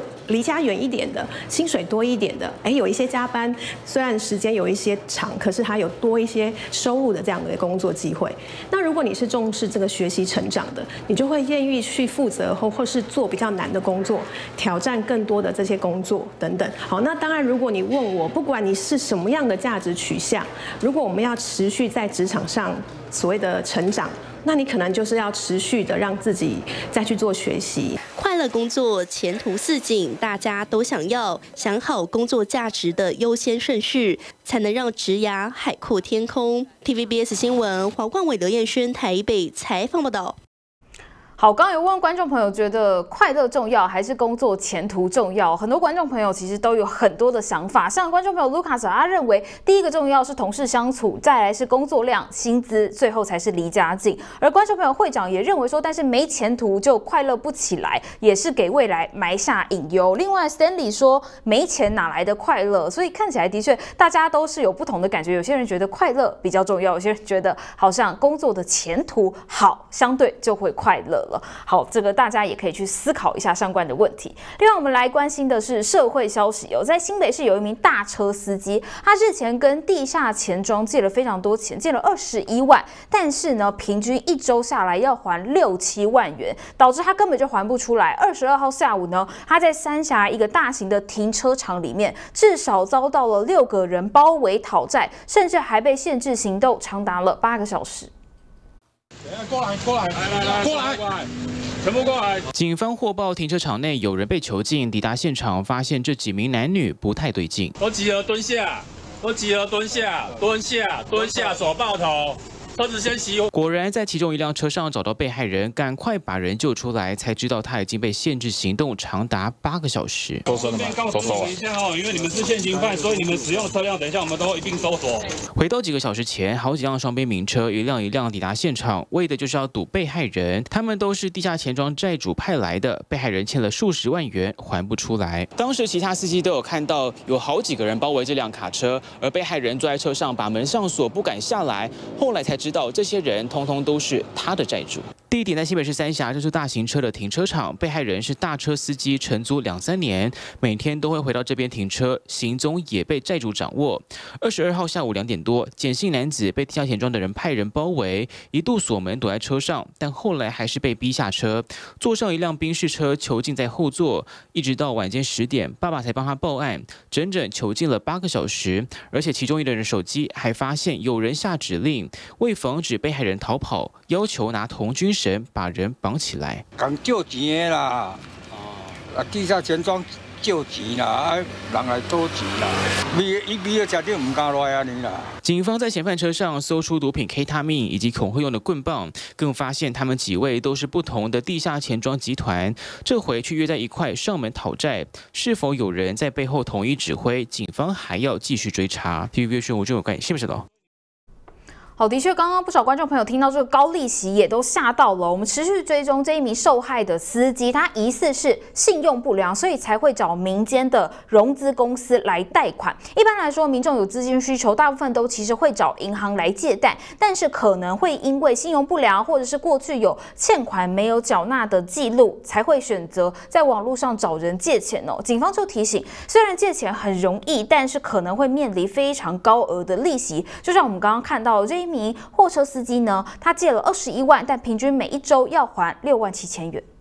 家远一点的，薪水多一点的，哎，有一些加班，虽然时间有一些长，可是它有多一些收入的这样的工作机会。那如果你是重视这个学习成长的，你就会愿意去负责或或是做比较难的工作，挑战更多的这些工作等等。好，那当然，如果你问我，不管你是什么样的价值取向，如果我们要持续在职场上所谓的成长，那你可能就是要持续的让自己再去做学习。 快乐工作，前途似锦，大家都想要，想好工作价值的优先顺序，才能让职涯海阔天空。T V B S 新闻黄冠伟、刘彦轩台北采访报道。 好，刚刚有问观众朋友，觉得快乐重要还是工作前途重要？很多观众朋友其实都有很多的想法。像观众朋友卢卡斯，他认为第一个重要是同事相处，再来是工作量、薪资，最后才是离家近。而观众朋友会长也认为说，但是没前途就快乐不起来，也是给未来埋下隐忧。另外 ，Stanley 说，没钱哪来的快乐？所以看起来的确大家都是有不同的感觉。有些人觉得快乐比较重要，有些人觉得好像工作的前途好，相对就会快乐。好，这个大家也可以去思考一下相关的问题。另外，我们来关心的是社会消息哦，在新北市有一名大车司机，他日前跟地下钱庄借了非常多钱，借了二十一万，但是呢，平均一周下来要还六七万元，导致他根本就还不出来。二十二号下午呢，他在三峡一个大型的停车场里面，至少遭到了六个人包围讨债，甚至还被限制行动，长达了八个小时。 过来，过来，来来来，过来，过来，全部过来！ 警方获报停车场内有人被囚禁，抵达现场发现这几名男女不太对劲。 都集合蹲下，都集合蹲下，蹲下，蹲下，手抱头。车子先熄火。 果然，在其中一辆车上找到被害人，赶快把人救出来，才知道他已经被限制行动长达八个小时。 收身了吗？收手一下哦，因为你们是现行犯，所以你们使用的车辆，等一下我们都会一并搜索。 回到几个小时前，好几辆双边名车一辆一辆抵达现场，为的就是要堵被害人。他们都是地下钱庄债主派来的，被害人欠了数十万元还不出来。当时其他司机都有看到有好几个人包围这辆卡车，而被害人坐在车上把门上锁，不敢下来。后来才知道，这些人通通都是他的债主。地点在新北市三峡，这是大型车的停车场。被害人是大车司机，承租两三年，每天都会回到这边停车，行踪也被债主掌握。二十二号下午两点多，简姓男子被地下钱庄的人派人包围，一度锁门躲在车上，但后来还是被逼下车，坐上一辆宾士车囚禁在后座，一直到晚间十点，爸爸才帮他报案，整整囚禁了八个小时。而且其中一个人手机还发现有人下指令，为防止被害人逃跑，要求拿童军绳把人绑起来。 讲借钱的啦，啊，地下钱庄借钱啦，啊，人来多钱啦，味伊味到食就唔敢来安尼啦。 警方在嫌犯车上搜出毒品 K 他命以及恐吓用的棍棒，更发现他们几位都是不同的地下钱庄集团，这回却约在一块上门讨债，是否有人在背后统一指挥？警方还要继续追查。T V B 新闻郑有关，是不是的？ 好，的确，刚刚不少观众朋友听到这个高利息也都吓到了。我们持续追踪这一名受害的司机，他疑似是信用不良，所以才会找民间的融资公司来贷款。一般来说，民众有资金需求，大部分都其实会找银行来借贷，但是可能会因为信用不良，或者是过去有欠款没有缴纳的记录，才会选择在网络上找人借钱哦。警方就提醒，虽然借钱很容易，但是可能会面临非常高额的利息。就像我们刚刚看到的这一名货车司机呢，他借了二十一万，但平均每一周要还六万七千元。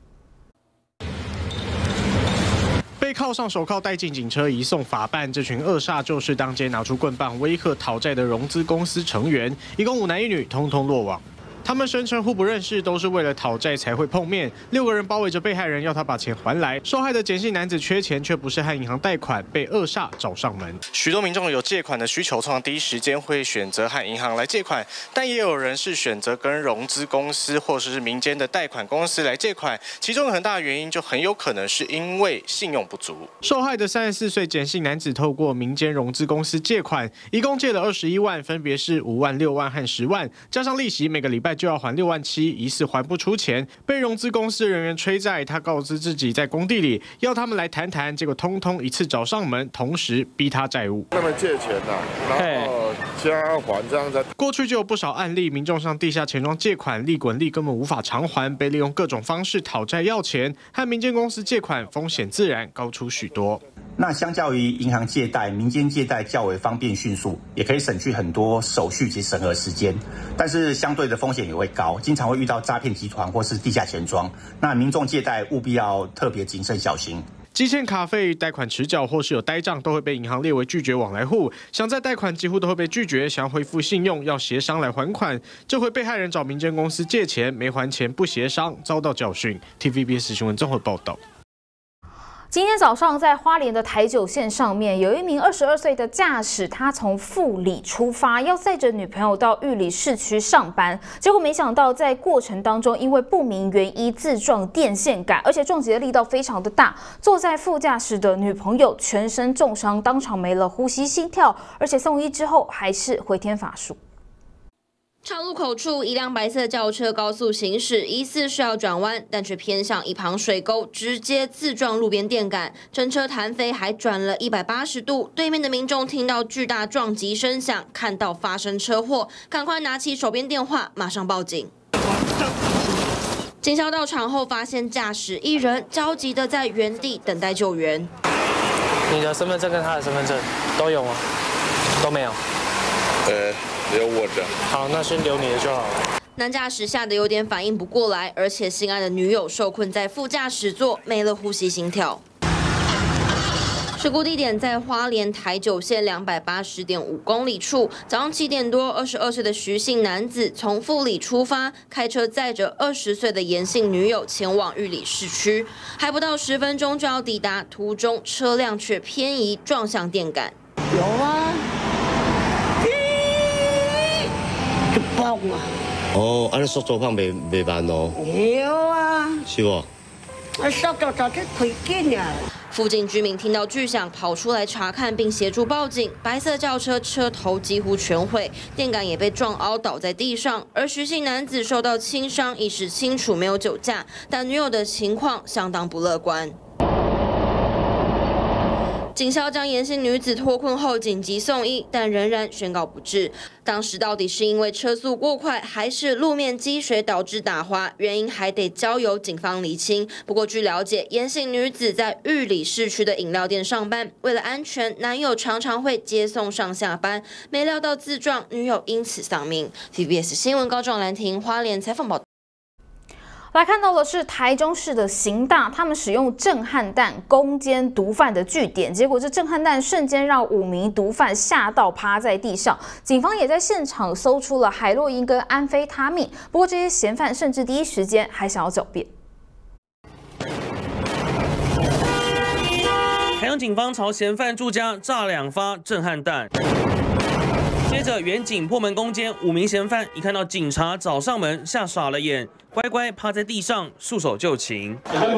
被铐上手铐带进警车移送法办，这群恶煞就是当街拿出棍棒威吓讨债的融资公司成员，一共五男一女，通通落网。他们声称互不认识，都是为了讨债才会碰面。六个人包围着被害人，要他把钱还来。受害的简姓男子缺钱，却不是和银行贷款，被恶煞找上门。许多民众有借款的需求，通常第一时间会选择和银行来借款，但也有人是选择跟融资公司或者是民间的贷款公司来借款。其中很大的原因就很有可能是因为信用不足。受害的三十四岁简姓男子透过民间融资公司借款，一共借了二十一万，分别是五万、六万和十万，加上利息，每个礼拜就要还六万七，疑似还不出钱，被融资公司人员催债。他告知自己在工地里，要他们来谈谈，结果通通一次找上门，同时逼他债务。 他们借钱呐、啊，然后加还这样子。 过去就有不少案例，民众向地下钱庄借款，利滚利根本无法偿还，被利用各种方式讨债要钱，和民间公司借款风险自然高出许多。 那相较于银行借贷，民间借贷较为方便迅速，也可以省去很多手续及审核时间，但是相对的风险也会高，经常会遇到诈骗集团或是地下钱庄。那民众借贷务必要特别谨慎小心。 积欠卡费、贷款迟缴或是有呆账，都会被银行列为拒绝往来户。想再贷款，几乎都会被拒绝。想要恢复信用，要协商来还款。这回被害人找民间公司借钱，没还钱不协商，遭到教训。T V B S 新闻综合报道。 今天早上，在花莲的台九线上面，有一名二十二岁的驾驶，他从富里出发，要载着女朋友到玉里市区上班。结果没想到，在过程当中，因为不明原因自撞电线杆，而且撞击的力道非常的大，坐在副驾驶的女朋友全身重伤，当场没了呼吸、心跳，而且送医之后还是回天乏术。 岔路口处，一辆白色轿车高速行驶，疑似是要转弯，但却偏向一旁水沟，直接自撞路边电杆，整车弹飞，还转了一百八十度。对面的民众听到巨大撞击声响，看到发生车祸，赶快拿起手边电话，马上报警。警消到场后，发现驾驶一人焦急的在原地等待救援。 你的身份证跟他的身份证都有吗？都没有。 呃。留我的。 好，那先留你的就好了。 男驾驶吓得有点反应不过来，而且心爱的女友受困在副驾驶座，没了呼吸心跳。事故地点在花莲台九线两百八十点五公里处。早上七点多，二十二岁的徐姓男子从富里出发，开车载着二十岁的严姓女友前往玉里市区，还不到十分钟就要抵达，途中车辆却偏移撞向电杆。 有啊。 哦，安尼速度放袂袂慢哦。 有啊。 是不？ 啊，速度早就开紧啊。 附近居民听到巨响，跑出来查看并协助报警。白色轿车车头几乎全毁，电杆也被撞凹倒在地上。而徐姓男子受到轻伤，意识清楚，没有酒驾，但女友的情况相当不乐观。警消将严姓女子脱困后紧急送医，但仍然宣告不治。当时到底是因为车速过快，还是路面积水导致打滑，原因还得交由警方厘清。不过据了解，严姓女子在玉里市区的饮料店上班，为了安全，男友常常会接送上下班，没料到自撞，女友因此丧命。T V B S 新闻高壮兰亭花莲采访报道。 来看到的是台中市的刑大，他们使用震撼弹攻坚毒贩的据点，结果这震撼弹瞬间让五名毒贩吓到趴在地上。警方也在现场搜出了海洛因跟安非他命，不过这些嫌犯甚至第一时间还想要狡辩。 台中警方朝嫌犯住家炸两发震撼弹。接着，远警破门攻坚，五名嫌犯一看到警察找上门，吓傻了眼，乖乖趴在地上束手就擒。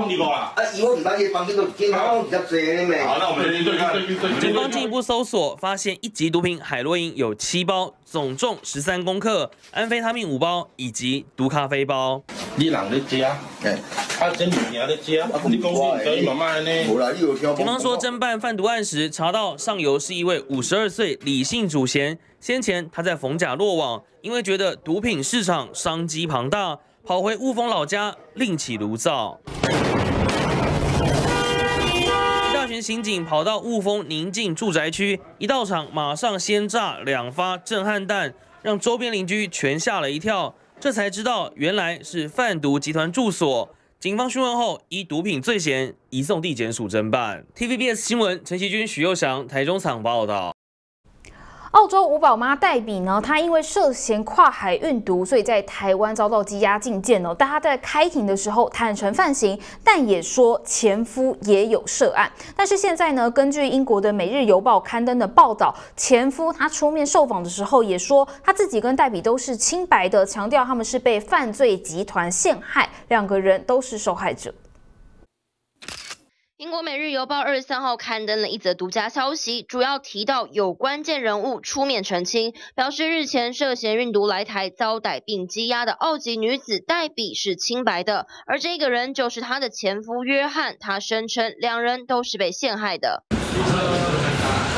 警方进一步搜索，发现一级毒品海洛因有七包，总重十三公克，安非他命五包，以及毒咖啡包。 你人咧食，哎，啊，真物件咧食，你讲你可以慢慢呢。 警方说，侦办贩毒案时，查到上游是一位五十二岁李姓主嫌。先前他在逢甲落网，因为觉得毒品市场商机庞大，跑回雾峰老家另起炉灶。一大群刑警跑到雾峰宁静住宅区，一到场马上先炸两发震撼弹，让周边邻居全吓了一跳。这才知道原来是贩毒集团住所。警方讯问后，依毒品罪嫌移送地检署侦办。T V B S 新闻陈其君、许佑翔台中场报道。 澳洲五宝妈黛比呢，她因为涉嫌跨海运毒，所以在台湾遭到羁押禁见哦。但她在开庭的时候坦诚犯行，但也说前夫也有涉案。但是现在呢，根据英国的《每日邮报》刊登的报道，前夫他出面受访的时候也说，他自己跟黛比都是清白的，强调他们是被犯罪集团陷害，两个人都是受害者。 英国《每日邮报》二十三号刊登了一则独家消息，主要提到有关键人物出面澄清，表示日前涉嫌运毒来台遭逮并羁押的澳籍女子黛比是清白的，而这个人就是她的前夫约翰，他声称两人都是被陷害的。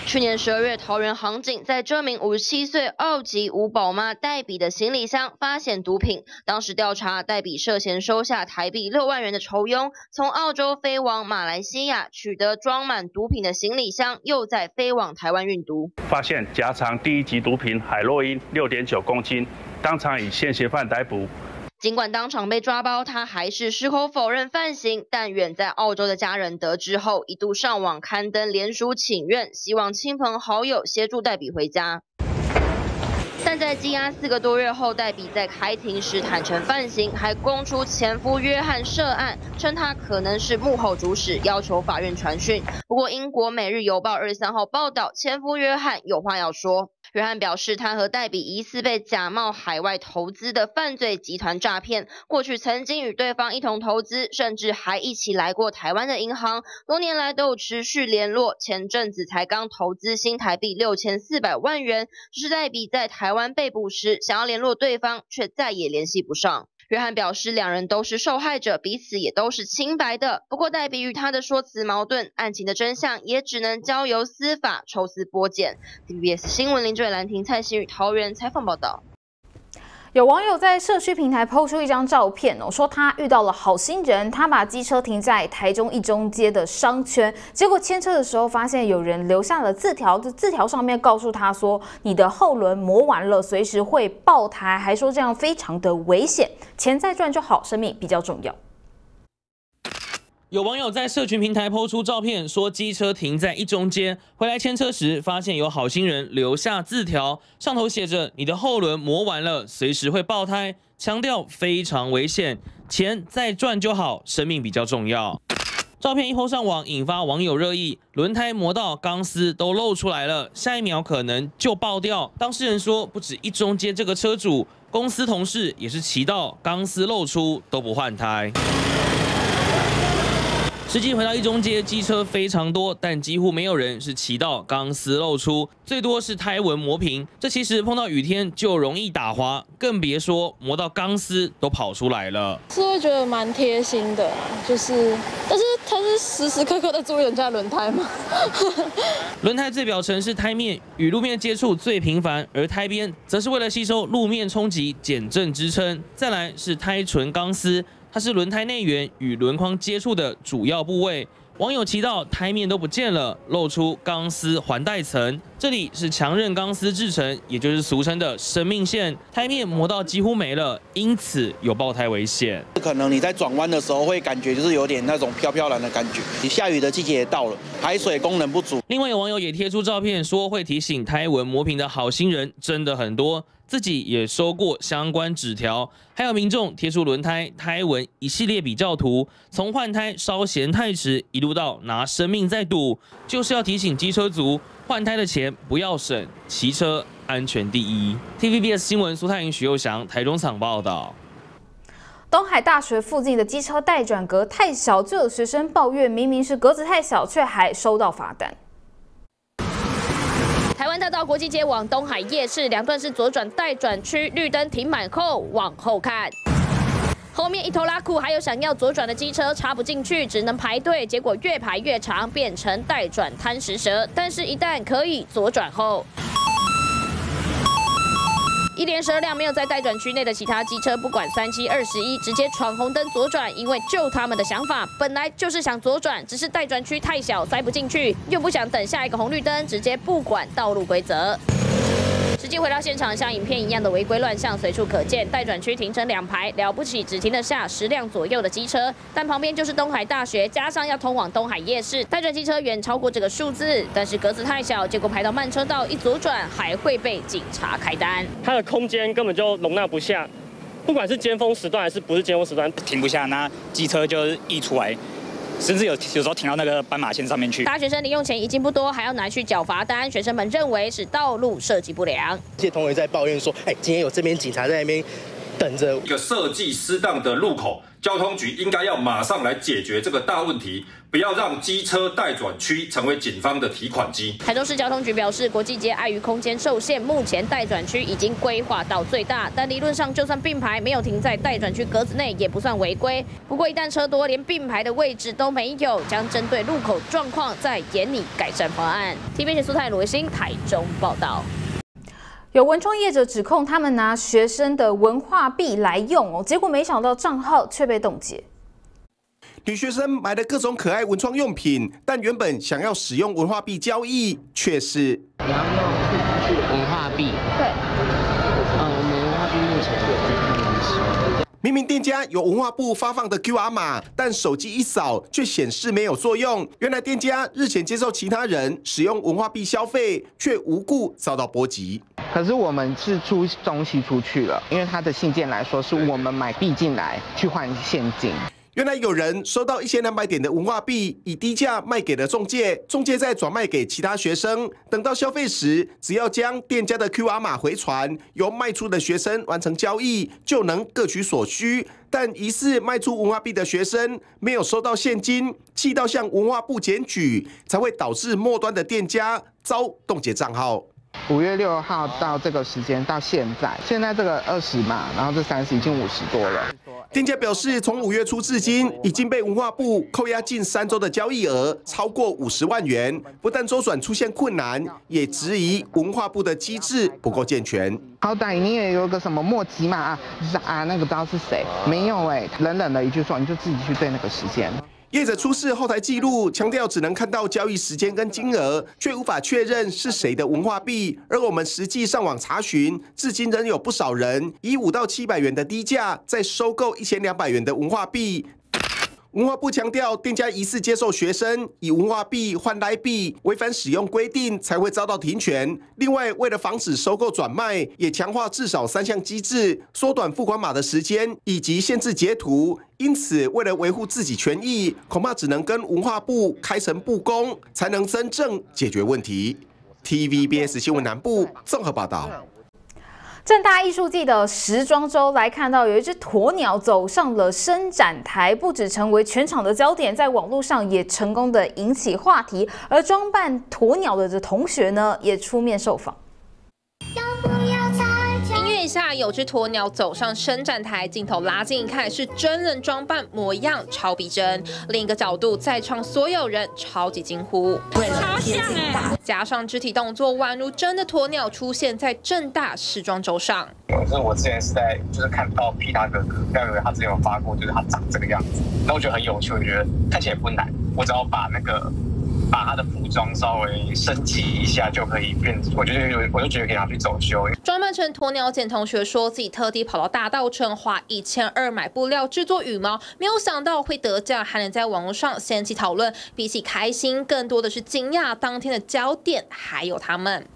去年十二月，桃园航警在这名五十七岁澳籍吴宝妈黛比的行李箱发现毒品。当时调查，黛比涉嫌收下台币六万元的酬庸，从澳洲飞往马来西亚，取得装满毒品的行李箱，又再飞往台湾运毒。 发现夹藏第一级毒品海洛因六点九公斤，当场以现行犯逮捕。 尽管当场被抓包，他还是矢口否认犯行。但远在澳洲的家人得知后，一度上网刊登联署请愿，希望亲朋好友协助黛比回家。但在羁押四个多月后，黛比在开庭时坦诚犯行，还供出前夫约翰涉案，称他可能是幕后主使，要求法院传讯。不过，英国《每日邮报》二十三号报道，前夫约翰有话要说。约翰表示，他和黛比疑似被假冒海外投资的犯罪集团诈骗，过去曾经与对方一同投资，甚至还一起来过台湾的银行，多年来都有持续联络。前阵子才刚投资新台币六千四百万元，只是黛比在台湾被捕时想要联络对方，却再也联系不上。约翰表示，两人都是受害者，彼此也都是清白的。不过，黛比与他的说辞矛盾，案情的真相也只能交由司法抽丝剥茧。T V B S 新闻林志伟、兰婷、蔡欣宇桃园采访报道。 有网友在社区平台 po 出一张照片哦，说他遇到了好心人，他把机车停在台中一中街的商圈，结果牵车的时候发现有人留下了字条，这字条上面告诉他说，你的后轮磨完了，随时会爆胎，还说这样非常的危险，钱再赚就好，生命比较重要。 有网友在社群平台 po 出照片，说机车停在一中街，回来牵车时发现有好心人留下字条，上头写着“你的后轮磨完了，随时会爆胎”，强调非常危险，钱再赚就好，生命比较重要。照片一po上网，引发网友热议，轮胎磨到钢丝都露出来了，下一秒可能就爆掉。当事人说，不止一中街这个车主，公司同事也是骑到钢丝露出都不换胎。实际回到一中街，机车非常多，但几乎没有人是骑到钢丝露出，最多是胎纹磨平。这其实碰到雨天就容易打滑，更别说磨到钢丝都跑出来了。 是会觉得蛮贴心的，就是，但是它是时时刻刻在注意人家轮胎吗？ 轮胎最表层是胎面，与路面接触最频繁，而胎边则是为了吸收路面冲击，减震支撑。再来是胎唇钢丝。它是轮胎内缘与轮框接触的主要部位。网友骑到胎面都不见了，露出钢丝环带层，这里是强韧钢丝制成，也就是俗称的生命线。胎面磨到几乎没了，因此有爆胎危险。 可能你在转弯的时候会感觉就是有点那种飘飘然的感觉。你下雨的季节也到了，排水功能不足。 另外有网友也贴出照片，说会提醒胎纹磨平的好心人真的很多。自己也收过相关纸条，还有民众贴出轮胎、胎纹一系列比较图，从换胎稍嫌太迟，一路到拿生命在赌，就是要提醒机车族，换胎的钱不要省，骑车安全第一。T V B S 新闻苏泰云、许佑翔，台中场报道。 东海大学附近的机车待转格太小，就有学生抱怨，明明是格子太小，却还收到罚单。 台湾大道国际街往东海夜市两段是左转待转区，绿灯停满后往后看，后面一头拉苦，还有想要左转的机车插不进去，只能排队，结果越排越长，变成待转贪食蛇。但是，一旦可以左转后，一连十二辆没有在待转区内的其他机车，不管三七二十一，直接闯红灯左转。因为就他们的想法，本来就是想左转，只是待转区太小塞不进去，又不想等下一个红绿灯，直接不管道路规则。实际回到现场，像影片一样的违规乱象随处可见。待转区停成两排，了不起只停得下十辆左右的机车，但旁边就是东海大学，加上要通往东海夜市，待转机车远超过这个数字。但是格子太小，结果排到慢车道一左转，还会被警察开单。 它的空间根本就容纳不下，不管是尖峰时段还是不是尖峰时段， 停不下，那机车就溢出来。甚至有有时候停到那个斑马线上面去。 大学生零用钱已经不多，还要拿去缴罚单，学生们认为是道路设计不良。 这些同学在抱怨说：“哎，今天有这边警察在那边等等着。 一个设计失当的路口，交通局应该要马上来解决这个大问题，不要让机车待转区成为警方的提款机。 台中市交通局表示，国际街碍于空间受限，目前待转区已经规划到最大，但理论上就算并排没有停在待转区格子内，也不算违规。不过一旦车多，连并排的位置都没有，将针对路口状况再研拟改善方案。T V B 苏泰罗维新台中报道。 有文创业者指控他们拿学生的文化币来用哦，结果没想到账号却被冻结。 女学生买了各种可爱文创用品，但原本想要使用文化币交易，却是你要用文化币。对。呃，我们文化币目前不能收。 明明店家有文化部发放的 Q R 码，但手机一扫却显示没有作用。原来店家日前接受其他人使用文化币消费，却无故遭到波及。 可是我们是出东西出去了，因为他的信件来说是我们买币进来去换现金。 原来有人收到一千两百点的文化币，以低价卖给了中介，中介再转卖给其他学生。等到消费时，只要将店家的 Q R 码回传，由卖出的学生完成交易，就能各取所需。但疑似卖出文化币的学生没有收到现金，气到向文化部检举，才会导致末端的店家遭冻结账号。 五月六号到这个时间到现在，现在这个二十嘛，然后这三十已经五十多了。 店家表示，从五月初至今，已经被文化部扣押近三周的交易额超过五十万元，不但周转出现困难，也质疑文化部的机制不够健全。 好歹你也有个什么墨迹嘛啊，就是啊那个不知道是谁，没有哎、欸，冷冷的一句说，你就自己去对那个时间。 业者出示后台记录，强调只能看到交易时间跟金额，却无法确认是谁的文化币。而我们实际上网查询，至今仍有不少人以五到七百元的低价，在收购一千两百元的文化币。文化部强调，店家疑似接受学生以文化币换来币，违反使用规定才会遭到停权。另外，为了防止收购转卖，也强化至少三项机制，缩短付款码的时间，以及限制截图。因此，为了维护自己权益，恐怕只能跟文化部开诚布公，才能真正解决问题。T V B S 新闻南部综合报道。 政大艺术季的时装周来看到，有一只鸵鸟走上了伸展台，不只成为全场的焦点，在网络上也成功的引起话题。而装扮鸵鸟的这同学呢，也出面受访。 音乐下，有只鸵鸟走上伸展台，镜头拉近一看，是真人装扮，模样超逼真。另一个角度，在场所有人超级惊呼，超像哎！加上肢体动作，宛如真的鸵鸟出现在政大时装周上。 就是我之前是在就是看到皮塔哥哥，不要以为他之前有发过，就是他长这个样子，那我觉得很有趣，我觉得看起来也不难，我只要把那个。把他的服装稍微升级一下就可以变，我觉得我就觉得可以拿去走秀。 装扮成鸵鸟简同学说自己特地跑到大稻埕花一千二买布料制作羽毛，没有想到会得奖，还能在网络上掀起讨论。比起开心，更多的是惊讶，当天的焦点还有他们。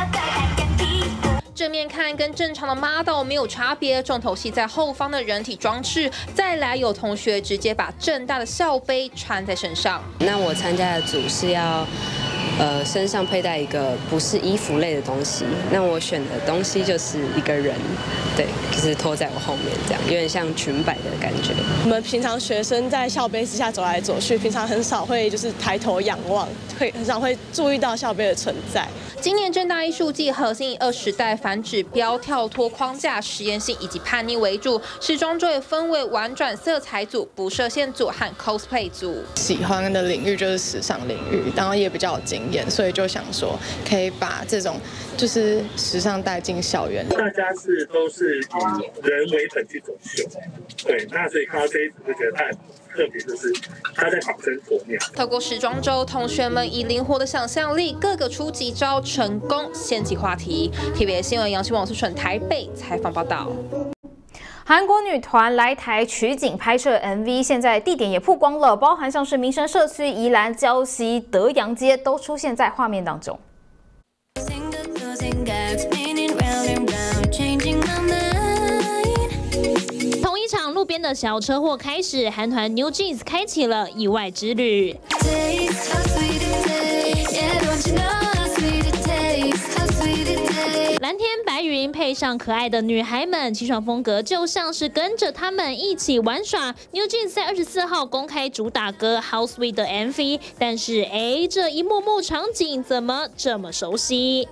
正面看跟正常的 model 没有差别，重头戏在后方的人体装饰。再来有同学直接把正大的校徽穿在身上。 那我参加的组是要，呃，身上佩戴一个不是衣服类的东西。那我选的东西就是一个人，对，就是拖在我后面这样，有点像裙摆的感觉。 我们平常学生在校碑之下走来走去，平常很少会就是抬头仰望，会很少会注意到校碑的存在。 今年政大艺术季核心以二十代反指标、跳脱框架、实验性以及叛逆为主，时装周也分为婉转色彩组、不设限组和 cosplay 组。 喜欢的领域就是时尚领域，然后也比较有经验，所以就想说可以把这种就是时尚带进校园。 大家是都是以人为本去走秀，对，那所以看到这一组就觉得太。特别就是他在仿生鸵鸟。 透过时装周，同学们以灵活的想象力，各个出几招，成功掀起话题。T V B S 新闻杨希网苏纯台北采访报道。 韩国女团来台取景拍摄 M V， 现在地点也曝光了，包含像是民生社区、宜兰、礁溪、德阳街都出现在画面当中。 路边的小车祸开始，韩团 New Jeans 开启了意外之旅。蓝天白云配上可爱的女孩们，清爽风格就像是跟着她们一起玩耍。New Jeans 在二十四号公开主打歌《How Sweet》的 M V， 但是哎，这一幕幕场景怎么这么熟悉？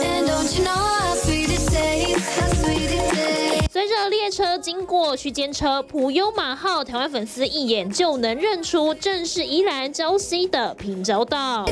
随着列车经过区间车普悠玛号，台湾粉丝一眼就能认出，正是宜兰礁溪的平交道。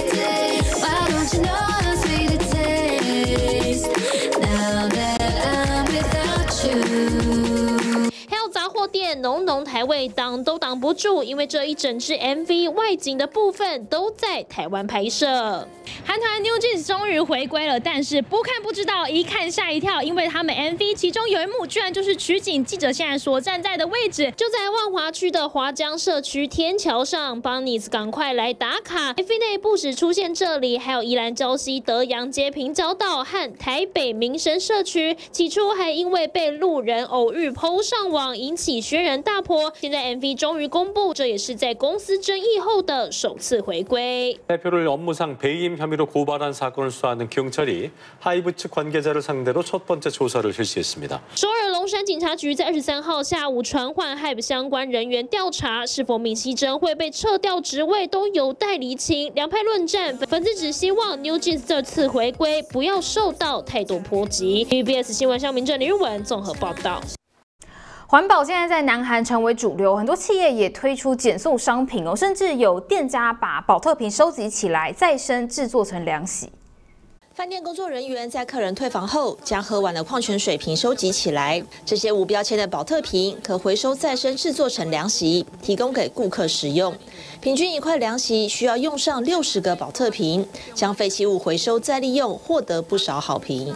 还有杂货店，浓浓台味挡都挡不住，因为这一整支 M V 外景的部分都在台湾拍摄。韩团 New Jeans 终于回归了，但是不看不知道，一看吓一跳，因为他们 M V 其中有一幕居然就是取景记者现在所站在的位置，就在万华区的华江社区天桥上，帮你赶快来打卡。M V 内不止出现这里，还有宜兰礁溪德阳街平交道和台北民生社区，起初还因为被路人偶遇 po 上网，引起轩然大波。现在 M V 终于公布，这也是在公司争议后的首次回归。 대표를 업무상 배임 혐의로 고발한 사건을 수사하는 경찰이 하이브 측 관계자를 상대로 첫 번째 조사를 실시했습니다. 首尔龙山警察局在二十三号下午传唤 Hybe 相关人员调查，是否闵熙珍会被撤掉职位都有待厘清。两派论战，粉丝只希望 New Jeans 这次回归不要受到太多波及。U B S 新闻向明正、李玉文综合报道。 环保现在在南韩成为主流，很多企业也推出减塑商品哦，甚至有店家把保特瓶收集起来，再生制作成凉洗。 饭店工作人员在客人退房后，将喝完的矿泉水瓶收集起来，这些无标签的保特瓶可回收再生制作成凉洗，提供给顾客使用。平均一块凉洗需要用上六十个保特瓶，将废弃物回收再利用，获得不少好评。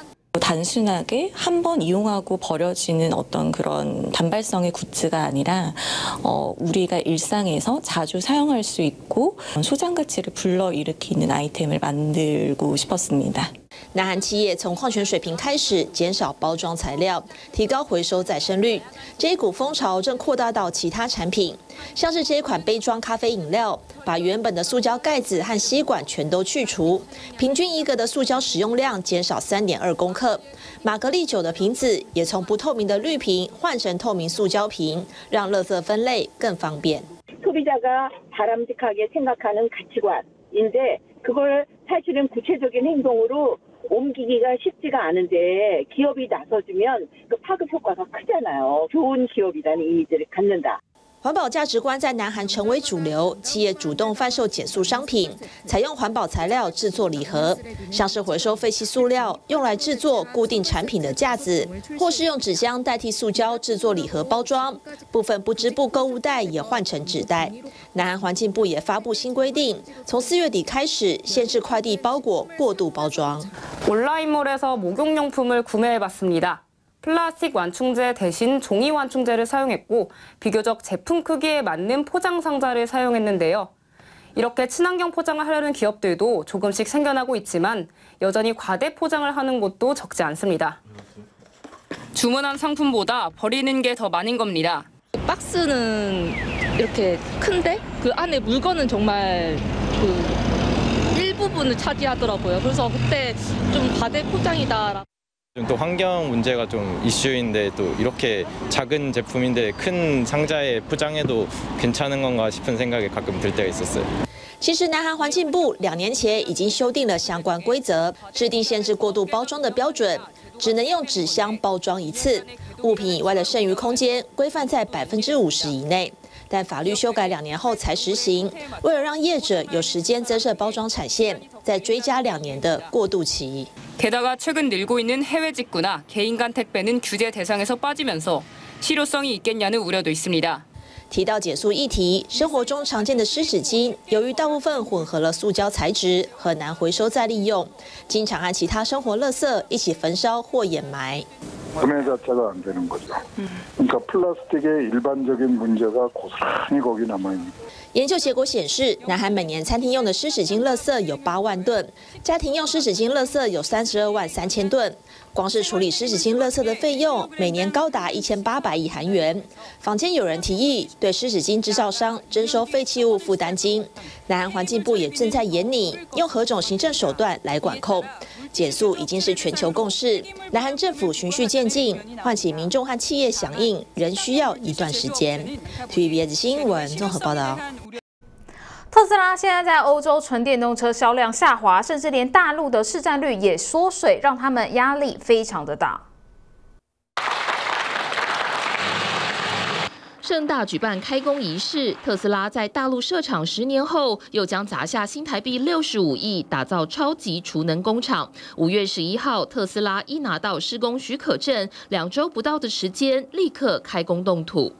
단순하게 한 번 이용하고 버려지는 어떤 그런 단발성의 굿즈가 아니라 어, 우리가 일상에서 자주 사용할 수 있고 소장 가치를 불러일으키는 아이템을 만들고 싶었습니다. 南韩企业从矿泉水瓶开始减少包装材料，提高回收再生率。这一股风潮正扩大到其他产品，像是这一款杯装咖啡饮料，把原本的塑胶盖子和吸管全都去除，平均一个的塑胶使用量减少 三点二公克。玛格丽酒的瓶子也从不透明的绿瓶换成透明塑胶瓶，让垃圾分类更方便。 소비자가 바람직하게 생각하는 가치관인데 그걸 사실은 구체적인 행동으로 옮기기가 쉽지가 않은데 기업이 나서주면 그 파급 효과가 크잖아요. 좋은 기업이라는 이미지를 갖는다. 环保价值观在南韩成为主流，企业主动贩售减塑商品，采用环保材料制作礼盒，像是回收废弃塑料用来制作固定产品的架子，或是用纸箱代替塑胶制作礼盒包装。部分不织布购物袋也换成纸袋。南韩环境部也发布新规定，从四月底开始限制快递包裹过度包装。 온라인몰에서 목욕용품을 구매해봤습니다. 플라스틱 완충제 대신 종이 완충제를 사용했고 비교적 제품 크기에 맞는 포장 상자를 사용했는데요. 이렇게 친환경 포장을 하려는 기업들도 조금씩 생겨나고 있지만 여전히 과대 포장을 하는 곳도 적지 않습니다. 주문한 상품보다 버리는 게 더 많은 겁니다. 박스는 이렇게 큰데 그 안에 물건은 정말 그 일부분을 차지하더라고요. 그래서 그때 좀 과대 포장이다. 또 환경 문제가 좀 이슈인데 또 이렇게 작은 제품인데 큰 상자에 포장해도 괜찮은 건가 싶은 생각이 가끔 들 때가 있었어요. 其实，南韩环境部两年前已经修订了相关规则，制定限制过度包装的标准，只能用纸箱包装一次，物品以外的剩余空间规范在百分之五十以内。但法律修改两年后才实行，为了让业者有时间增设包装产线，再追加两年的过渡期。 게다가 최근 늘고 있는 해외 직구나 개인 간 택배는 규제 대상에서 빠지면서 실효성이 있겠냐는 우려도 있습니다. 提到减塑议题，生活中常见的湿纸巾，由于大部分混合了塑胶材质，很难回收再利用，经常和其他生活垃圾一起焚烧或掩埋。 분해 자체가 안 되는 거죠. 그러니까 플라스틱의 일반적인 문제가 고스란히 거기 남아 있는. 研究结果显示，南韩每年餐厅用的湿纸巾垃圾有八万吨，家庭用湿纸巾垃圾有三十二万三千吨。光是处理湿纸巾垃圾的费用，每年高达一千八百亿韩元。坊间有人提议对湿纸巾制造商征收废弃物负担金， 南韩环境部也正在研拟用何种行政手段来管控。减速已经是全球共识，南韩政府循序渐进，唤起民众和企业响应，仍需要一段时间。T V B S 新闻综合报道。 特斯拉现在在欧洲纯电动车销量下滑，甚至连大陆的市占率也缩水，让他们压力非常的大。 盛大举办开工仪式，特斯拉在大陆设厂十年后，又将砸下新台币六十五亿，打造超级储能工厂。五月十一号，特斯拉一拿到施工许可证，两周不到的时间，立刻开工动土。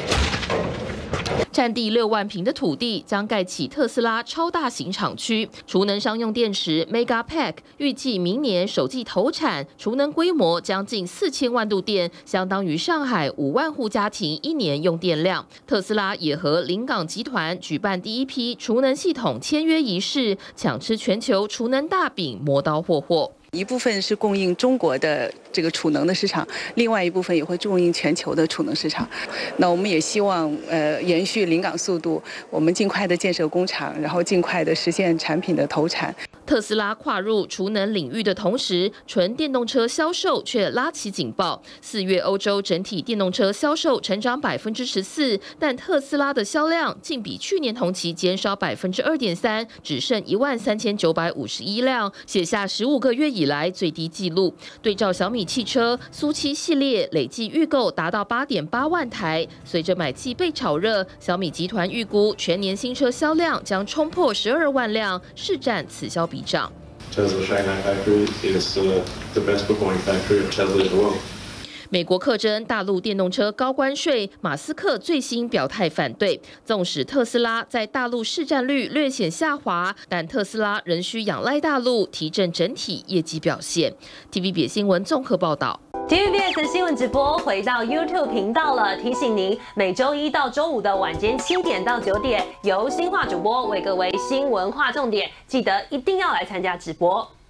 占地六万平的土地将盖起特斯拉超大型厂区，储能商用电池 Megapack 预计明年首季投产，储能规模将近四千万度电，相当于上海五万户家庭一年用电量。特斯拉也和临港集团举办第一批储能系统签约仪式，抢吃全球储能大饼，磨刀霍霍。 一部分是供应中国的这个储能的市场，另外一部分也会供应全球的储能市场。那我们也希望呃延续临港速度，我们尽快的建设工厂，然后尽快的实现产品的投产。 特斯拉跨入储能领域的同时，纯电动车销售却拉起警报。四月欧洲整体电动车销售成长百分之十四，但特斯拉的销量竟比去年同期减少百分之二点三，只剩一万三千九百五十一辆，写下十五个月以来最低纪录。对照小米汽车苏七系列，累计预购达到八点八万台。随着买气被炒热，小米集团预估全年新车销量将冲破十二万辆，市占此消彼长。 Tesla Shanghai factory is uh, the best performing factory of Tesla in the world. 美国课征大陆电动车高关税，马斯克最新表态反对。纵使特斯拉在大陆市占率略显下滑，但特斯拉仍需仰赖大陆提振整体业绩表现。T V B S 新闻综合报道。 T V B S 新闻直播回到 YouTube 频道了，提醒您每周一到周五的晚间七点到九点，由新化主播为各位新闻划重点，记得一定要来参加直播。